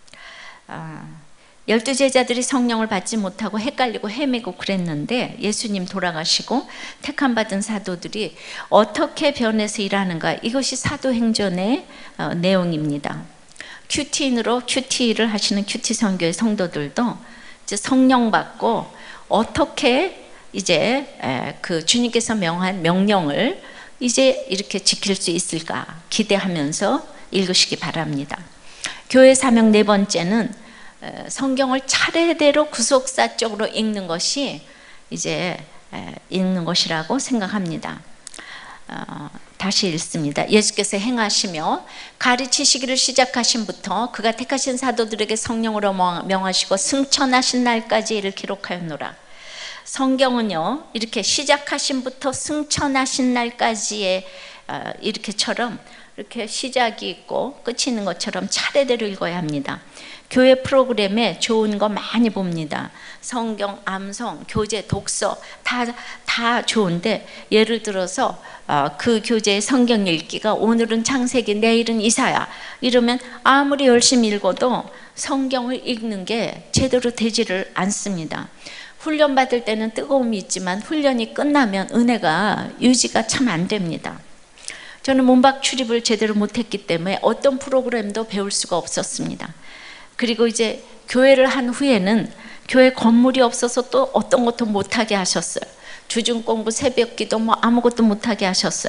12제자들이 성령을 받지 못하고 헷갈리고 헤매고 그랬는데 예수님 돌아가시고 택함받은 사도들이 어떻게 변해서 일하는가, 이것이 사도행전의 내용입니다. 큐티인으로 큐티를 하시는 큐티 선교의 성도들도 이제 성령 받고 어떻게 이제 그 주님께서 명한 명령을 이제 이렇게 지킬 수 있을까 기대하면서 읽으시기 바랍니다. 교회 사명 네 번째는 성경을 차례대로 구속사 쪽으로 읽는 것이 이제 읽는 것이라고 생각합니다. 다시 읽습니다. 예수께서 행하시며 가르치시기를 시작하신부터 그가 택하신 사도들에게 성령으로 명하시고 승천하신 날까지 이를 기록하였노라. 성경은요 이렇게 시작하신부터 승천하신 날까지의 이렇게처럼 이렇게 시작이 있고 끝이 있는 것처럼 차례대로 읽어야 합니다. 교회 프로그램에 좋은 거 많이 봅니다. 성경, 암송, 교재, 독서 다 좋은데, 예를 들어서 그 교재의 성경 읽기가 오늘은 창세기, 내일은 이사야 이러면 아무리 열심히 읽어도 성경을 읽는 게 제대로 되지를 않습니다. 훈련 받을 때는 뜨거움이 있지만 훈련이 끝나면 은혜가 유지가 참 안 됩니다. 저는 문박 출입을 제대로 못했기 때문에 어떤 프로그램도 배울 수가 없었습니다. 그리고 이제 교회를 한 후에는 교회 건물이 없어서 또 어떤 것도 못하게 하셨어요. 주중 공부, 새벽 기도 뭐 아무것도 못하게 하셨어요.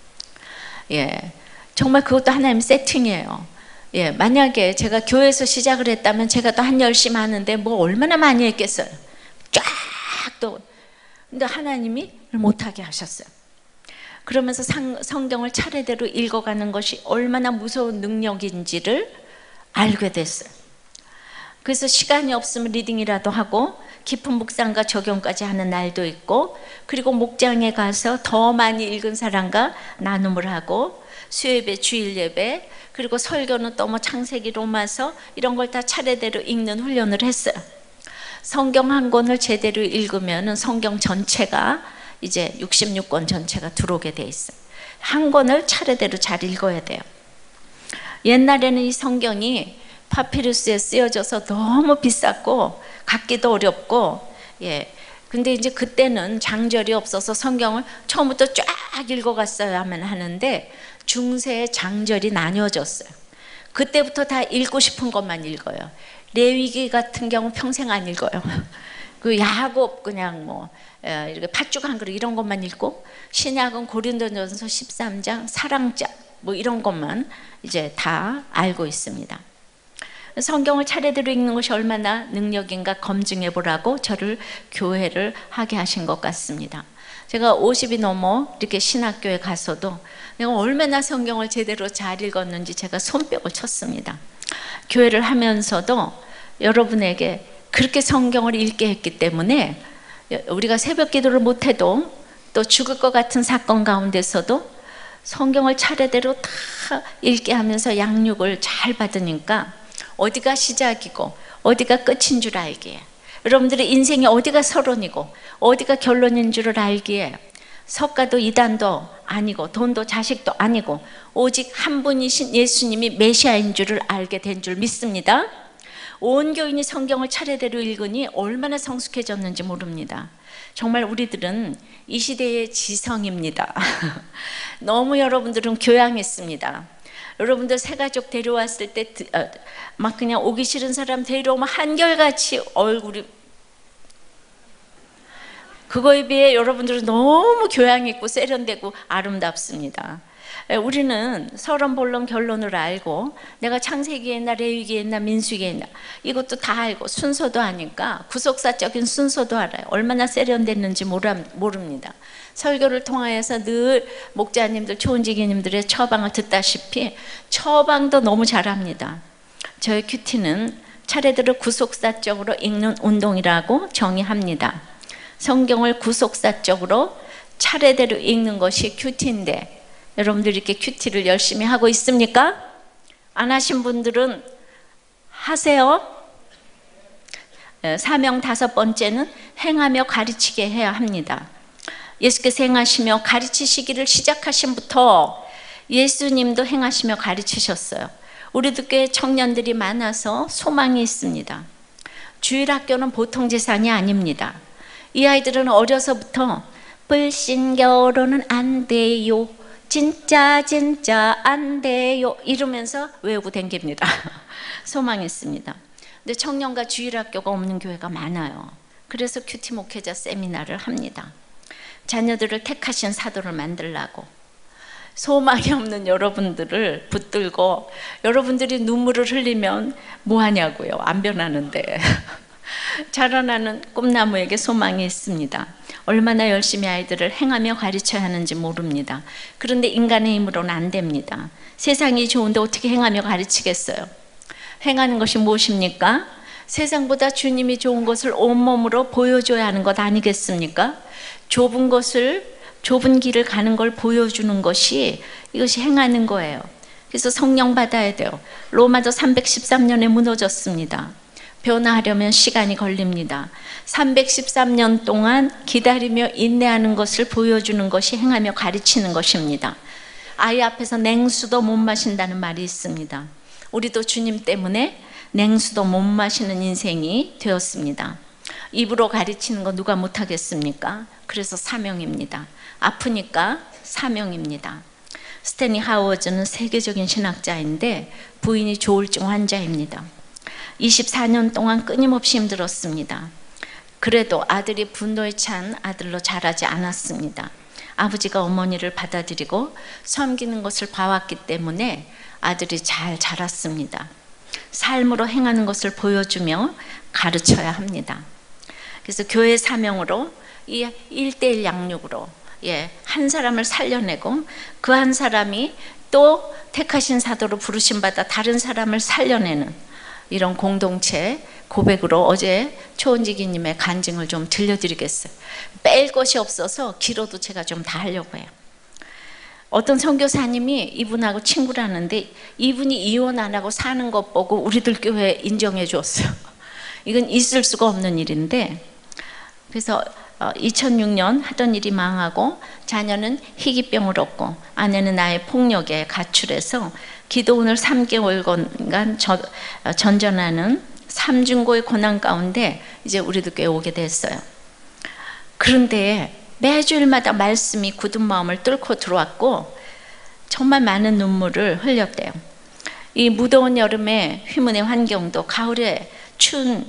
예, 정말 그것도 하나님 세팅이에요. 예, 만약에 제가 교회에서 시작을 했다면 제가 또 한 열심히 하는데 뭐 얼마나 많이 했겠어요. 쫙 또. 근데 하나님이 못하게 하셨어요. 그러면서 성경을 차례대로 읽어가는 것이 얼마나 무서운 능력인지를 알게 됐어요. 그래서 시간이 없으면 리딩이라도 하고 깊은 묵상과 적용까지 하는 날도 있고, 그리고 목장에 가서 더 많이 읽은 사람과 나눔을 하고, 수요예배, 주일예배, 그리고 설교는 또 뭐 창세기, 로마서 이런 걸 다 차례대로 읽는 훈련을 했어요. 성경 한 권을 제대로 읽으면 성경 전체가 이제 66권 전체가 들어오게 돼 있어요. 한 권을 차례대로 잘 읽어야 돼요. 옛날에는 이 성경이 파피루스에 쓰여져서 너무 비쌌고 갖기도 어렵고, 예. 근데 이제 그때는 장절이 없어서 성경을 처음부터 쫙 읽어갔어야만 하는데 중세에 장절이 나뉘어졌어요. 그때부터 다 읽고 싶은 것만 읽어요. 레위기 같은 경우 평생 안 읽어요. 그 야곱 그냥 뭐 이렇게 팥죽 한 그릇 이런 것만 읽고, 신약은 고린도전서 13장 사랑장 뭐 이런 것만 이제 다 알고 있습니다. 성경을 차례대로 읽는 것이 얼마나 능력인가 검증해 보라고 저를 교회를 하게 하신 것 같습니다. 제가 50이 넘어 이렇게 신학교에 가서도 내가 얼마나 성경을 제대로 잘 읽었는지 제가 손뼉을 쳤습니다. 교회를 하면서도 여러분에게 그렇게 성경을 읽게 했기 때문에 우리가 새벽 기도를 못해도 또 죽을 것 같은 사건 가운데서도 성경을 차례대로 다 읽게 하면서 양육을 잘 받으니까 어디가 시작이고 어디가 끝인 줄 알기에, 여러분들의 인생이 어디가 서론이고 어디가 결론인 줄을 알기에, 석가도 이단도 아니고 돈도 자식도 아니고 오직 한 분이신 예수님이 메시아인 줄을 알게 된 줄 믿습니다. 온 교인이 성경을 차례대로 읽으니 얼마나 성숙해졌는지 모릅니다. 정말 우리들은 이 시대의 지성입니다. 너무 여러분들은 교양했습니다. 여러분들 새가족 데려왔을 때 막 그냥 오기 싫은 사람 데려오면 한결같이 얼굴이, 그거에 비해 여러분들은 너무 교양 있고 세련되고 아름답습니다. 우리는 서론본론 결론을 알고 내가 창세기에 있나 레위기에 있나 민수기에 있나 이것도 다 알고 순서도 아니까 구속사적인 순서도 알아요. 얼마나 세련됐는지 모릅니다. 설교를 통하여서 늘 목자님들, 초은지기님들의 처방을 듣다시피 처방도 너무 잘합니다. 저희 큐티는 차례대로 구속사적으로 읽는 운동이라고 정의합니다. 성경을 구속사적으로 차례대로 읽는 것이 큐티인데, 여러분들 이렇게 큐티를 열심히 하고 있습니까? 안 하신 분들은 하세요. 사명 5번째는 행하며 가르치게 해야 합니다. 예수께서 행하시며 가르치시기를 시작하신부터 예수님도 행하시며 가르치셨어요. 우리도 꽤 청년들이 많아서 소망이 있습니다. 주일학교는 보통 재산이 아닙니다. 이 아이들은 어려서부터 불신 결혼은 안 돼요, 진짜 안 돼요 이러면서 외우고 댕깁니다. 소망했습니다. 근데 청년과 주일학교가 없는 교회가 많아요. 그래서 큐티 목회자 세미나를 합니다. 자녀들을 택하신 사도를 만들라고. 소망이 없는 여러분들을 붙들고 여러분들이 눈물을 흘리면 뭐하냐고요. 안 변하는데. 자라나는 꿈나무에게 소망이 있습니다. 얼마나 열심히 아이들을 행하며 가르쳐야 하는지 모릅니다. 그런데 인간의 힘으로는 안 됩니다. 세상이 좋은데 어떻게 행하며 가르치겠어요? 행하는 것이 무엇입니까? 세상보다 주님이 좋은 것을 온몸으로 보여줘야 하는 것 아니겠습니까? 좁은 길을 가는 걸 보여주는 것이, 이것이 행하는 거예요. 그래서 성령 받아야 돼요. 로마도 313년에 무너졌습니다. 변화하려면 시간이 걸립니다. 313년 동안 기다리며 인내하는 것을 보여주는 것이 행하며 가르치는 것입니다. 아이 앞에서 냉수도 못 마신다는 말이 있습니다. 우리도 주님 때문에 냉수도 못 마시는 인생이 되었습니다. 입으로 가르치는 거 누가 못하겠습니까? 그래서 사명입니다. 아프니까 사명입니다. 스탠리 하워즈는 세계적인 신학자인데 부인이 조울증 환자입니다. 24년 동안 끊임없이 힘들었습니다. 그래도 아들이 분노에 찬 아들로 자라지 않았습니다. 아버지가 어머니를 받아들이고 섬기는 것을 봐왔기 때문에 아들이 잘 자랐습니다. 삶으로 행하는 것을 보여주며 가르쳐야 합니다. 그래서 교회 사명으로 이 1:1 양육으로 한 사람을 살려내고 그 한 사람이 또 택하신 사도로 부르심 받아 다른 사람을 살려내는 이런 공동체 고백으로 어제 초은지기님의 간증을 좀 들려드리겠어요. 뺄 것이 없어서 길어도 제가 좀 다 하려고 해요. 어떤 선교사님이 이분하고 친구라는데 이분이 이혼 안 하고 사는 것 보고 우리들 교회에 인정해 줬어요. 이건 있을 수가 없는 일인데, 그래서 2006년 하던 일이 망하고 자녀는 희귀병을 얻고 아내는 나의 폭력에 가출해서 기도원을 3개월간 전전하는 삼중고의 고난 가운데 이제 우리도 교회 오게 됐어요. 그런데 매주일마다 말씀이 굳은 마음을 뚫고 들어왔고 정말 많은 눈물을 흘렸대요. 이 무더운 여름에 휘문의 환경도 겨울에 추운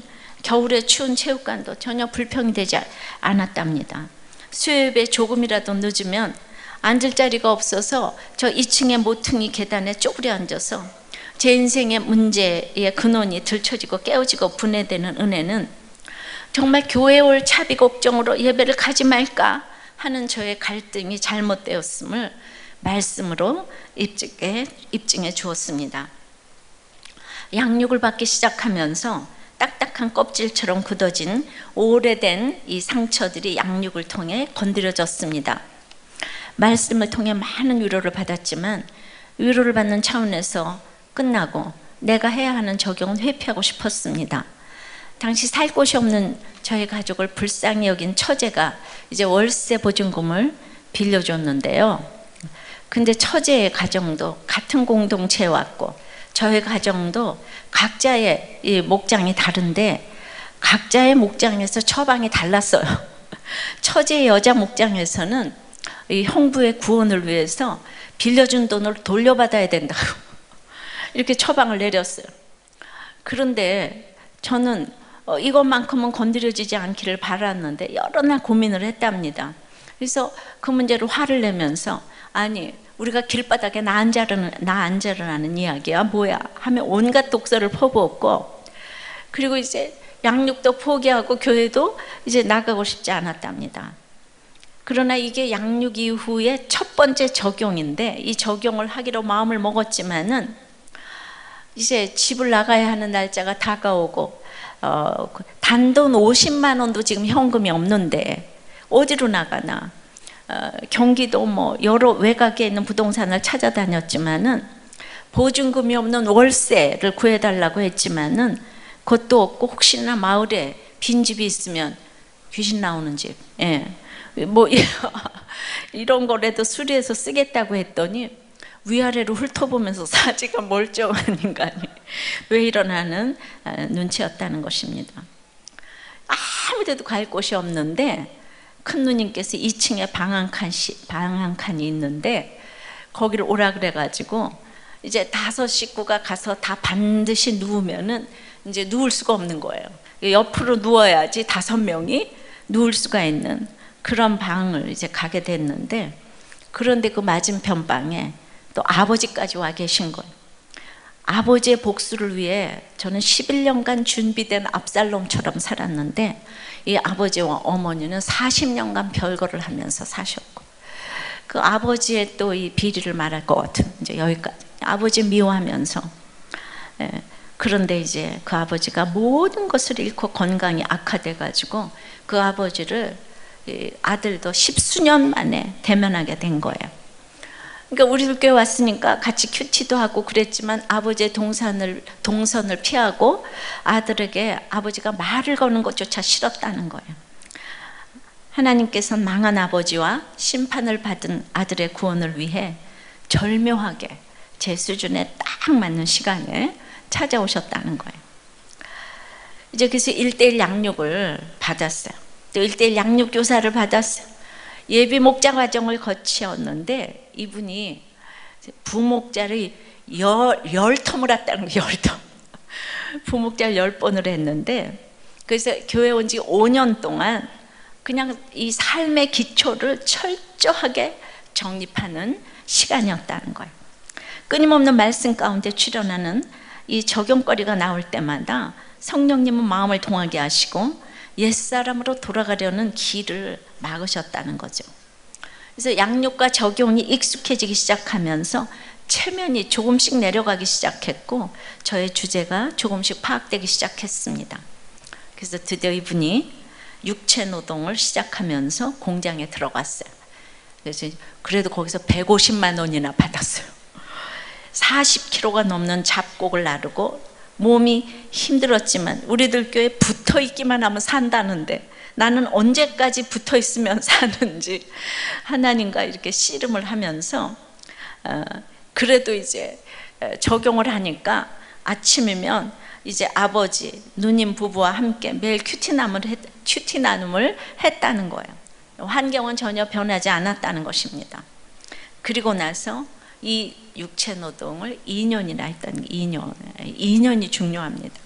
체육관도 전혀 불평이 되지 않았답니다. 수요예배 조금이라도 늦으면 앉을 자리가 없어서 저 2층의 모퉁이 계단에 쪼그려 앉아서 제 인생의 문제의 근원이 들춰지고 깨어지고 분해되는 은혜는 정말 교회에 올 차비 걱정으로 예배를 가지 말까 하는 저의 갈등이 잘못되었음을 말씀으로 입증해 주었습니다. 양육을 받기 시작하면서 딱딱한 껍질처럼 굳어진 오래된 이 상처들이 양육을 통해 건드려졌습니다. 말씀을 통해 많은 위로를 받았지만 위로를 받는 차원에서 끝나고 내가 해야 하는 적용은 회피하고 싶었습니다. 당시 살 곳이 없는 저희 가족을 불쌍히 여긴 처제가 이제 월세 보증금을 빌려줬는데요. 근데 처제의 가정도 같은 공동체에 왔고 저희 가정도 각자의 이 목장이 다른데 각자의 목장에서 처방이 달랐어요. 처제의 여자 목장에서는 이 형부의 구원을 위해서 빌려준 돈을 돌려받아야 된다고 이렇게 처방을 내렸어요. 그런데 저는 이것만큼은 건드려지지 않기를 바랐는데 여러 날 고민을 했답니다. 그래서 그 문제로 화를 내면서 아니 우리가 길바닥에 나 앉으라는 이야기야 뭐야 하며 온갖 독설을 퍼부었고, 그리고 이제 양육도 포기하고 교회도 이제 나가고 싶지 않았답니다. 그러나 이게 양육 이후의 첫 번째 적용인데 이 적용을 하기로 마음을 먹었지만은 이제 집을 나가야 하는 날짜가 다가오고 단돈 50만 원도 지금 현금이 없는데 어디로 나가나. 경기도 뭐 여러 외곽에 있는 부동산을 찾아다녔지만은 보증금이 없는 월세를 구해달라고 했지만은 그것도 없고 혹시나 마을에 빈집이 있으면 귀신 나오는 집, 뭐 이런 거라도 수리해서 쓰겠다고 했더니 위아래로 훑어보면서 사지가 멀쩡한 인간이 왜 이러나는 눈치였다는 것입니다. 아무 데도 갈 곳이 없는데 큰 누님께서 2층에 방 한 칸이 있는데 거기를 오라 그래가지고 이제 5 식구가 가서 다 반드시 누우면은 이제 누울 수가 없는 거예요. 옆으로 누워야지 5명이 누울 수가 있는 그런 방을 이제 가게 됐는데, 그런데 그 맞은편 방에 또 아버지까지 와 계신 거예요. 아버지의 복수를 위해 저는 11년간 준비된 압살롬처럼 살았는데 이 아버지와 어머니는 40년간 별거를 하면서 사셨고, 그 아버지의 또 이 비리를 말할 것 같은 이제 여기까지 아버지 미워하면서 그런데 이제 그 아버지가 모든 것을 잃고 건강이 악화돼 가지고 그 아버지를 아들도 10수년 만에 대면하게 된 거예요. 그러니까 우리들 교회 왔으니까 같이 큐티도 하고 그랬지만 아버지의 동선을 피하고 아들에게 아버지가 말을 거는 것조차 싫었다는 거예요. 하나님께서는 망한 아버지와 심판을 받은 아들의 구원을 위해 절묘하게 제 수준에 딱 맞는 시간에 찾아오셨다는 거예요. 이제 그래서 1:1 양육을 받았어요. 또 1:1 양육 교사를 받았어요. 예비 목자 과정을 거치었는데 이분이 부목자를 10텀을 했다는 거예요. 10텀. 부목자를 10번을 했는데, 그래서 교회 온 지 5년 동안 그냥 이 삶의 기초를 철저하게 정립하는 시간이었다는 거예요. 끊임없는 말씀 가운데 출현하는 이 적용거리가 나올 때마다 성령님은 마음을 동하게 하시고 옛사람으로 돌아가려는 길을 막으셨다는 거죠. 그래서 양육과 적용이 익숙해지기 시작하면서 체면이 조금씩 내려가기 시작했고 저의 주제가 조금씩 파악되기 시작했습니다. 그래서 드디어 이분이 육체 노동을 시작하면서 공장에 들어갔어요. 그래서 그래도 거기서 150만 원이나 받았어요. 40kg가 넘는 잡곡을 나르고 몸이 힘들었지만 우리들 교회에 붙어 있기만 하면 산다는데 나는 언제까지 붙어 있으면 사는지 하나님과 이렇게 씨름을 하면서 그래도 이제 적용을 하니까 아침이면 이제 아버지, 누님 부부와 함께 매일 큐티 나눔을 했다는 거예요. 환경은 전혀 변하지 않았다는 것입니다. 그리고 나서 이 육체 노동을 2년이나 했다는 게 2년이 중요합니다.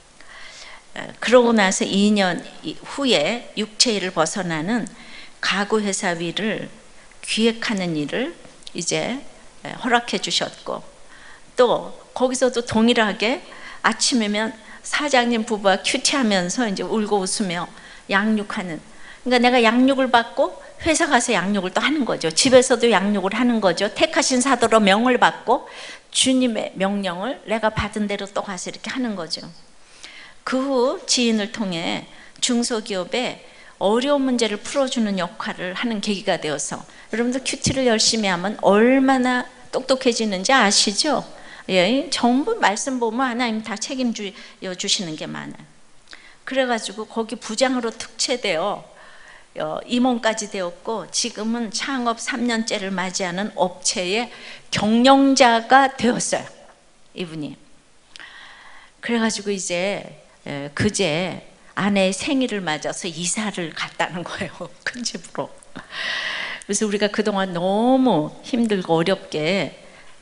그러고 나서 2년 후에 육체 일을 벗어나는 가구 회사 위를 기획하는 일을 이제 허락해 주셨고, 또 거기서도 동일하게 아침이면 사장님 부부와 큐티하면서 이제 울고 웃으며 양육하는, 그러니까 내가 양육을 받고 회사 가서 양육을 또 하는 거죠. 집에서도 양육을 하는 거죠. 택하신 사도로 명을 받고 주님의 명령을 내가 받은 대로 또 가서 이렇게 하는 거죠. 그 후 지인을 통해 중소기업에 어려운 문제를 풀어주는 역할을 하는 계기가 되어서, 여러분들 큐티를 열심히 하면 얼마나 똑똑해지는지 아시죠? 예, 전부 말씀 보면 하나님 다 책임져 주시는 게 많아요. 그래가지고 거기 부장으로 특채되어 임원까지 되었고, 지금은 창업 3년째를 맞이하는 업체의 경영자가 되었어요, 이분이. 그래가지고 이제 그제 아내의 생일을 맞아서 이사를 갔다는 거예요, 큰 집으로. 그래서 우리가 그동안 너무 힘들고 어렵게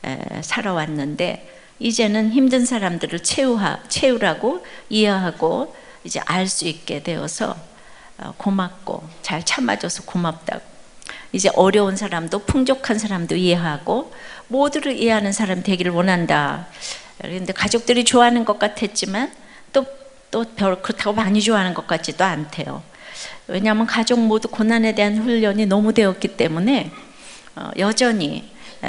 살아왔는데 이제는 힘든 사람들을 채우라고 이해하고 이제 알 수 있게 되어서 고맙고, 잘 참아줘서 고맙다고. 이제 어려운 사람도 풍족한 사람도 이해하고 모두를 이해하는 사람 되기를 원한다. 그런데 가족들이 좋아하는 것 같았지만 또 별 그렇다고 많이 좋아하는 것 같지도 않대요. 왜냐하면 가족 모두 고난에 대한 훈련이 너무 되었기 때문에 여전히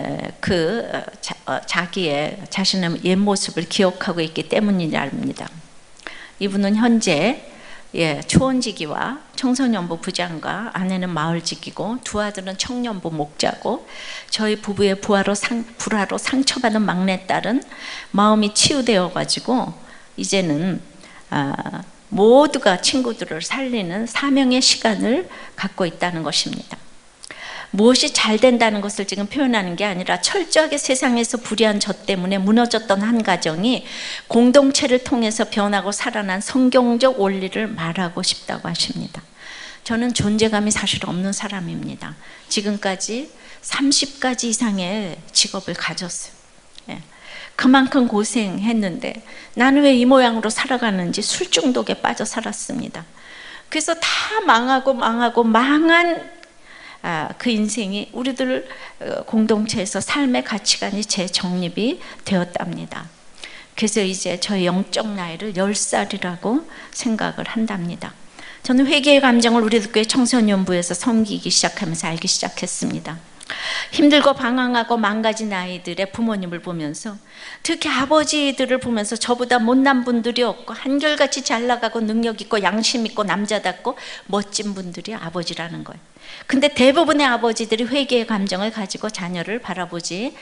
자기의 자신의 옛 모습을 기억하고 있기 때문이랍니다. 이분은 현재 초원지기와 청소년부 부장과 아내는 마을지기고 두 아들은 청년부 목자고, 저희 부부의 불화로 상처받은 막내딸은 마음이 치유되어 가지고 이제는 모두가 친구들을 살리는 사명의 시간을 갖고 있다는 것입니다. 무엇이 잘 된다는 것을 지금 표현하는 게 아니라 철저하게 세상에서 불의한 저 때문에 무너졌던 한 가정이 공동체를 통해서 변하고 살아난 성경적 원리를 말하고 싶다고 하십니다. 저는 존재감이 사실 없는 사람입니다. 지금까지 30가지 이상의 직업을 가졌어요. 그만큼 고생했는데 나는 왜 이 모양으로 살아가는지 술 중독에 빠져 살았습니다. 그래서 다 망한 그 인생이 우리들 공동체에서 삶의 가치관이 재정립이 되었답니다. 그래서 이제 저의 영적 나이를 10살이라고 생각을 한답니다. 저는 회개의 감정을 우리들 교회 청소년부에서 섬기기 시작하면서 알기 시작했습니다. 힘들고 방황하고 망가진 아이들의 부모님을 보면서, 특히 아버지들을 보면서 저보다 못난 분들이 없고 한결같이 잘 나가고 능력 있고 양심 있고 남자답고 멋진 분들이 아버지라는 거예요. 근데 대부분의 아버지들이 회개의 감정을 가지고 자녀를 바라보지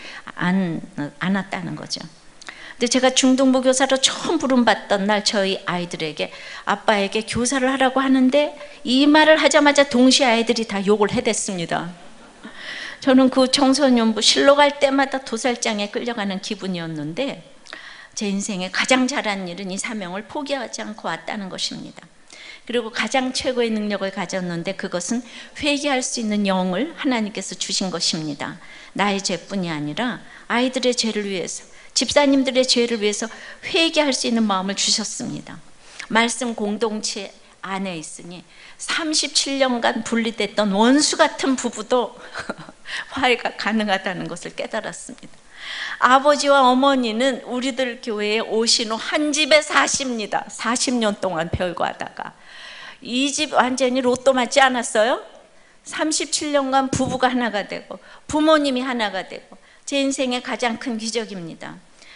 않았다는 거죠. 근데 제가 중등부 교사로 처음 부름받던 날 저희 아이들에게 아빠에게 교사를 하라고 하는데 이 말을 하자마자 동시에 아이들이 다 욕을 해댔습니다. 저는 그 청소년부 실로 갈 때마다 도살장에 끌려가는 기분이었는데, 제 인생에 가장 잘한 일은 이 사명을 포기하지 않고 왔다는 것입니다. 그리고 가장 최고의 능력을 가졌는데 그것은 회개할 수 있는 영을 하나님께서 주신 것입니다. 나의 죄뿐이 아니라 아이들의 죄를 위해서, 집사님들의 죄를 위해서 회개할 수 있는 마음을 주셨습니다. 말씀 공동체 안에 있으니 37년간 분리됐던 원수 같은 부부도 화해가 가능하다는 것을 깨달았습니다. 아버지와 어머니는 우리들 교회에 오신 후 한 집에 사십니다. 40년 동안 별거하다가. 이 집 완전히 로또 맞지 않았어요? 37년간 부부가 하나가 되고 부모님이 하나가 되고, 제 인생의 가장 큰 기적입니다.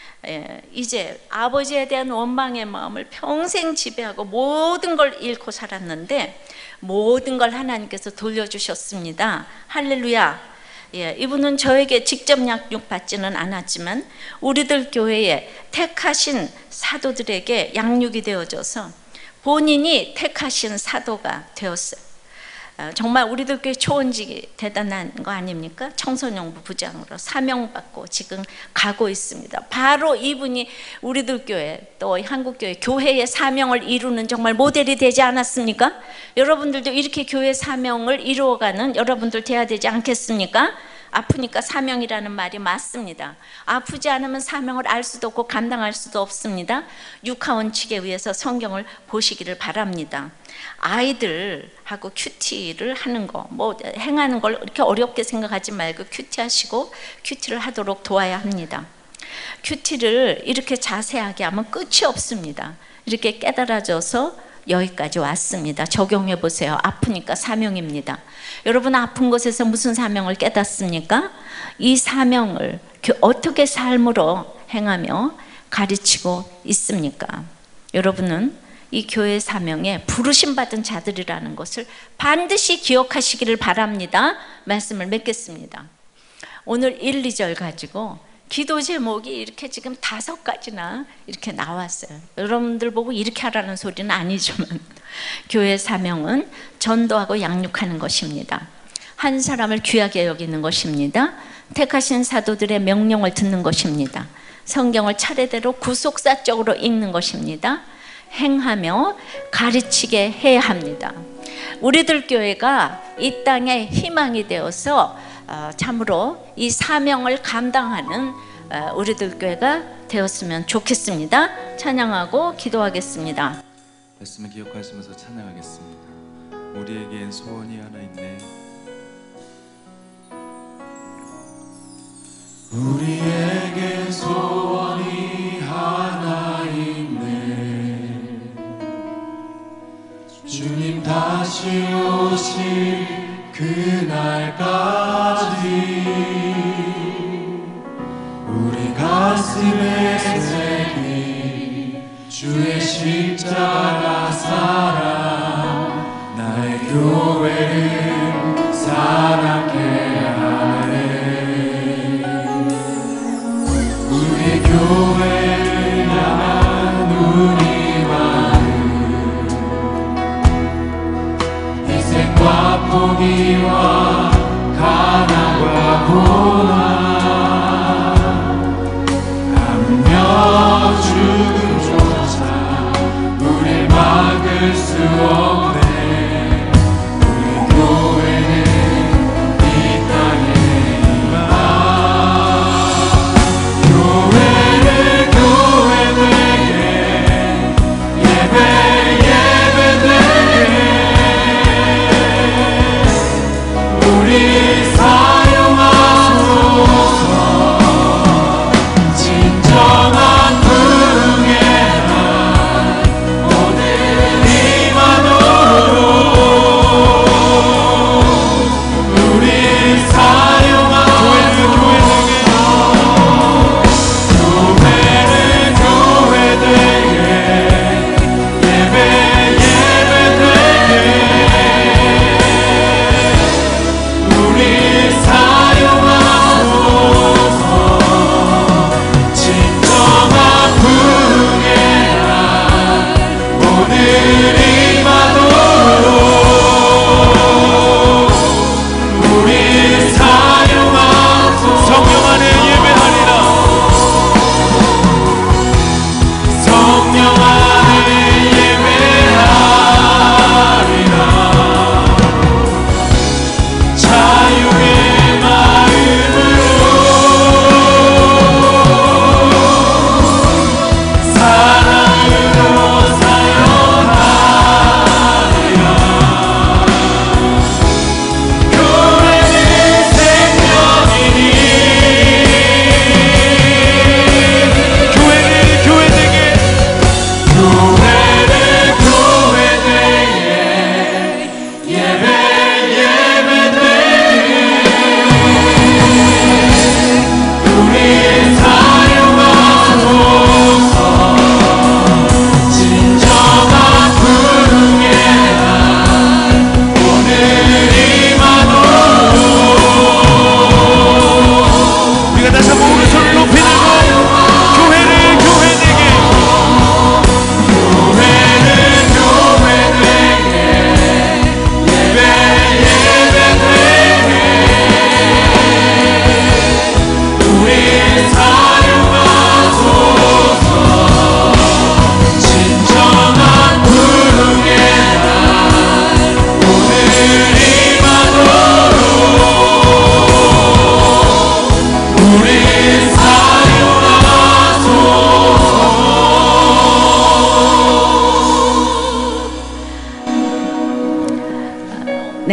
이제 아버지에 대한 원망의 마음을 평생 지배하고 모든 걸 잃고 살았는데 모든 걸 하나님께서 돌려주셨습니다. 할렐루야. 이분은 저에게 직접 양육받지는 않았지만 우리들 교회에 택하신 사도들에게 양육이 되어져서 본인이 택하신 사도가 되었어요. 정말 우리들 교회 초원직이 대단한 거 아닙니까? 청소년부 부장으로 사명받고 지금 가고 있습니다. 바로 이분이 우리들 교회, 또 한국교회, 교회의 사명을 이루는 정말 모델이 되지 않았습니까? 여러분들도 이렇게 교회 사명을 이루어가는 여러분들 돼야 되지 않겠습니까? 아프니까 사명이라는 말이 맞습니다. 아프지 않으면 사명을 알 수도 없고 감당할 수도 없습니다. 육하원칙에 의해서 성경을 보시기를 바랍니다. 아이들하고 큐티를 하는 거, 뭐 행하는 걸 이렇게 어렵게 생각하지 말고 큐티하시고 큐티를 하도록 도와야 합니다. 큐티를 이렇게 자세하게 하면 끝이 없습니다. 이렇게 깨달아져서 여기까지 왔습니다. 적용해 보세요. 아프니까 사명입니다. 여러분 아픈 곳에서 무슨 사명을 깨닫습니까? 이 사명을 어떻게 삶으로 행하며 가르치고 있습니까? 여러분은 이 교회 사명에 부르심 받은 자들이라는 것을 반드시 기억하시기를 바랍니다. 말씀을 맺겠습니다. 오늘 1, 2절 가지고 기도 제목이 이렇게 지금 5가지나 이렇게 나왔어요. 여러분들 보고 이렇게 하라는 소리는 아니지만 교회 사명은 전도하고 양육하는 것입니다. 한 사람을 귀하게 여기는 것입니다. 택하신 사도들의 명령을 듣는 것입니다. 성경을 차례대로 구속사적으로 읽는 것입니다. 행하며 가르치게 해야 합니다. 우리들 교회가 이 땅에 희망이 되어서 참으로 이 사명을 감당하는 우리들 교회가 되었으면 좋겠습니다. 찬양하고 기도하겠습니다. 말씀을 기억하시면서 찬양하겠습니다. 우리에겐 소원이 하나 있네. 우리에겐 소원이 하나 있네. 주님 다시 오실 그날까지 우리 가슴에 새긴 주의 십자가 사랑, 나의 교회를 사랑케 하네. 우리 교회를 향한 우리 마음, 희생과 포기와 가난과 고난, 하며 죽음조차 우릴 막을 수 없네. 우리 교회는 이 땅에 임하. 교회는 교회되게, 예배 예배되게,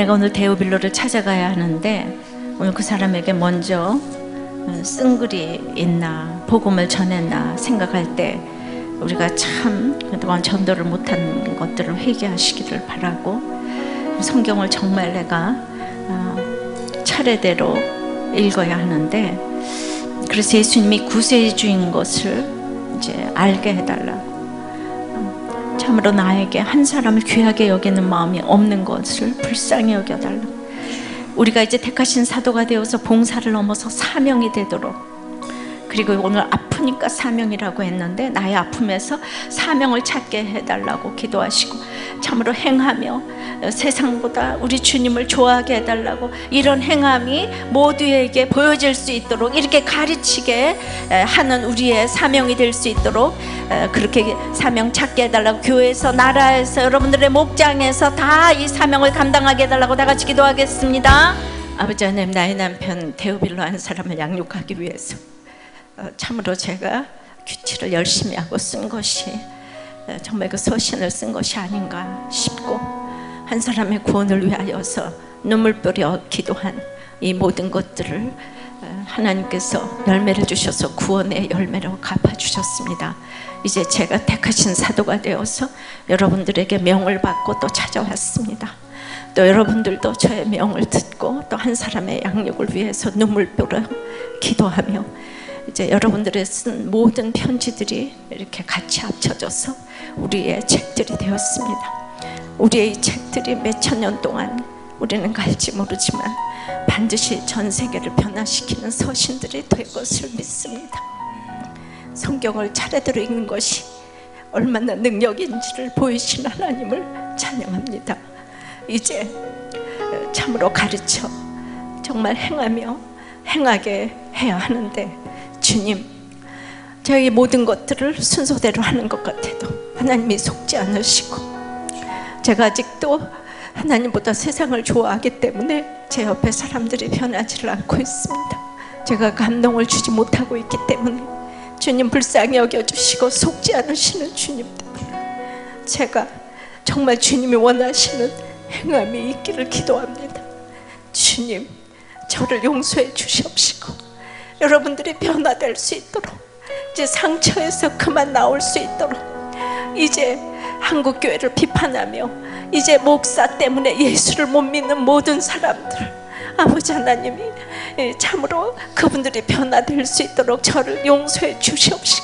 내가 오늘 데오빌로를 찾아가야 하는데 오늘 그 사람에게 먼저 쓴 글이 있나 복음을 전했나 생각할 때 우리가 참 그동안 전도를 못한 것들을 회개하시기를 바라고, 성경을 정말 내가 차례대로 읽어야 하는데, 그래서 예수님이 구세주인 것을 이제 알게 해달라고, 참으로 나에게 한 사람을 귀하게 여기는 마음이 없는 것을 불쌍히 여겨달라고, 우리가 이제 택하신 사도가 되어서 봉사를 넘어서 사명이 되도록, 그리고 오늘 아프니까 사명이라고 했는데 나의 아픔에서 사명을 찾게 해달라고 기도하시고, 참으로 행하며 세상보다 우리 주님을 좋아하게 해달라고, 이런 행함이 모두에게 보여질 수 있도록 이렇게 가르치게 하는 우리의 사명이 될 수 있도록 그렇게 사명 찾게 해달라고, 교회에서 나라에서 여러분들의 목장에서 다 이 사명을 감당하게 해달라고 다 같이 기도하겠습니다. 아버지 하나님, 나의 남편 데오빌로 한 사람을 양육하기 위해서 참으로 제가 큐티를 열심히 하고 쓴 것이 정말 그 서신을 쓴 것이 아닌가 싶고, 한 사람의 구원을 위하여서 눈물 뿌려 기도한 이 모든 것들을 하나님께서 열매를 주셔서 구원의 열매로 갚아주셨습니다. 이제 제가 택하신 사도가 되어서 여러분들에게 명을 받고 또 찾아왔습니다. 또 여러분들도 저의 명을 듣고 또 한 사람의 양육을 위해서 눈물 뿌려 기도하며, 이제 여러분들의 쓴 모든 편지들이 이렇게 같이 합쳐져서 우리의 책들이 되었습니다. 우리의 이 책들이 몇천 년 동안 우리는 갈지 모르지만 반드시 전 세계를 변화시키는 서신들이 될 것을 믿습니다. 성경을 차례대로 읽는 것이 얼마나 능력인지를 보이신 하나님을 찬양합니다. 이제 참으로 가르쳐 정말 행하며 행하게 해야 하는데, 주님, 저희 모든 것들을 순서대로 하는 것 같아도 하나님이 속지 않으시고, 제가 아직도 하나님보다 세상을 좋아하기 때문에 제 옆에 사람들이 변하지를 않고 있습니다. 제가 감동을 주지 못하고 있기 때문에 주님 불쌍히 여겨주시고 속지 않으시는 주님 때문에 제가 정말 주님이 원하시는 행함이 있기를 기도합니다. 주님, 저를 용서해 주시옵시고 여러분들이 변화될 수 있도록, 이제 상처에서 그만 나올 수 있도록, 이제 한국교회를 비판하며 이제 목사 때문에 예수를 못 믿는 모든 사람들, 아버지 하나님이 참으로 그분들이 변화될 수 있도록 저를 용서해 주시옵시고,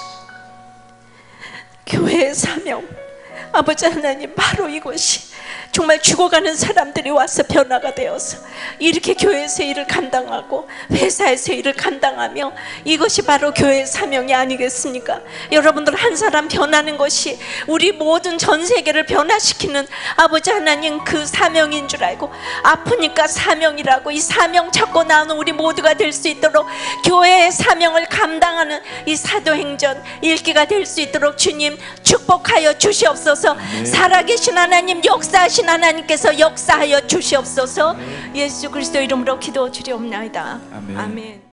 교회의 사명, 아버지 하나님, 바로 이것이 정말 죽어가는 사람들이 와서 변화가 되어서 이렇게 교회에서 일을 감당하고 회사에서 일을 감당하며, 이것이 바로 교회의 사명이 아니겠습니까? 여러분들 한 사람 변하는 것이 우리 모든 전 세계를 변화시키는 아버지 하나님 그 사명인 줄 알고, 아프니까 사명이라고 이 사명 찾고 나오는 우리 모두가 될 수 있도록, 교회의 사명을 감당하는 이 사도행전 읽기가 될 수 있도록 주님 축복하여 주시옵소서. 살아계신 하나님, 역사하신 하나님께서 역사하여 주시옵소서. 예수 그리스도 이름으로 기도드리옵나이다. 아멘.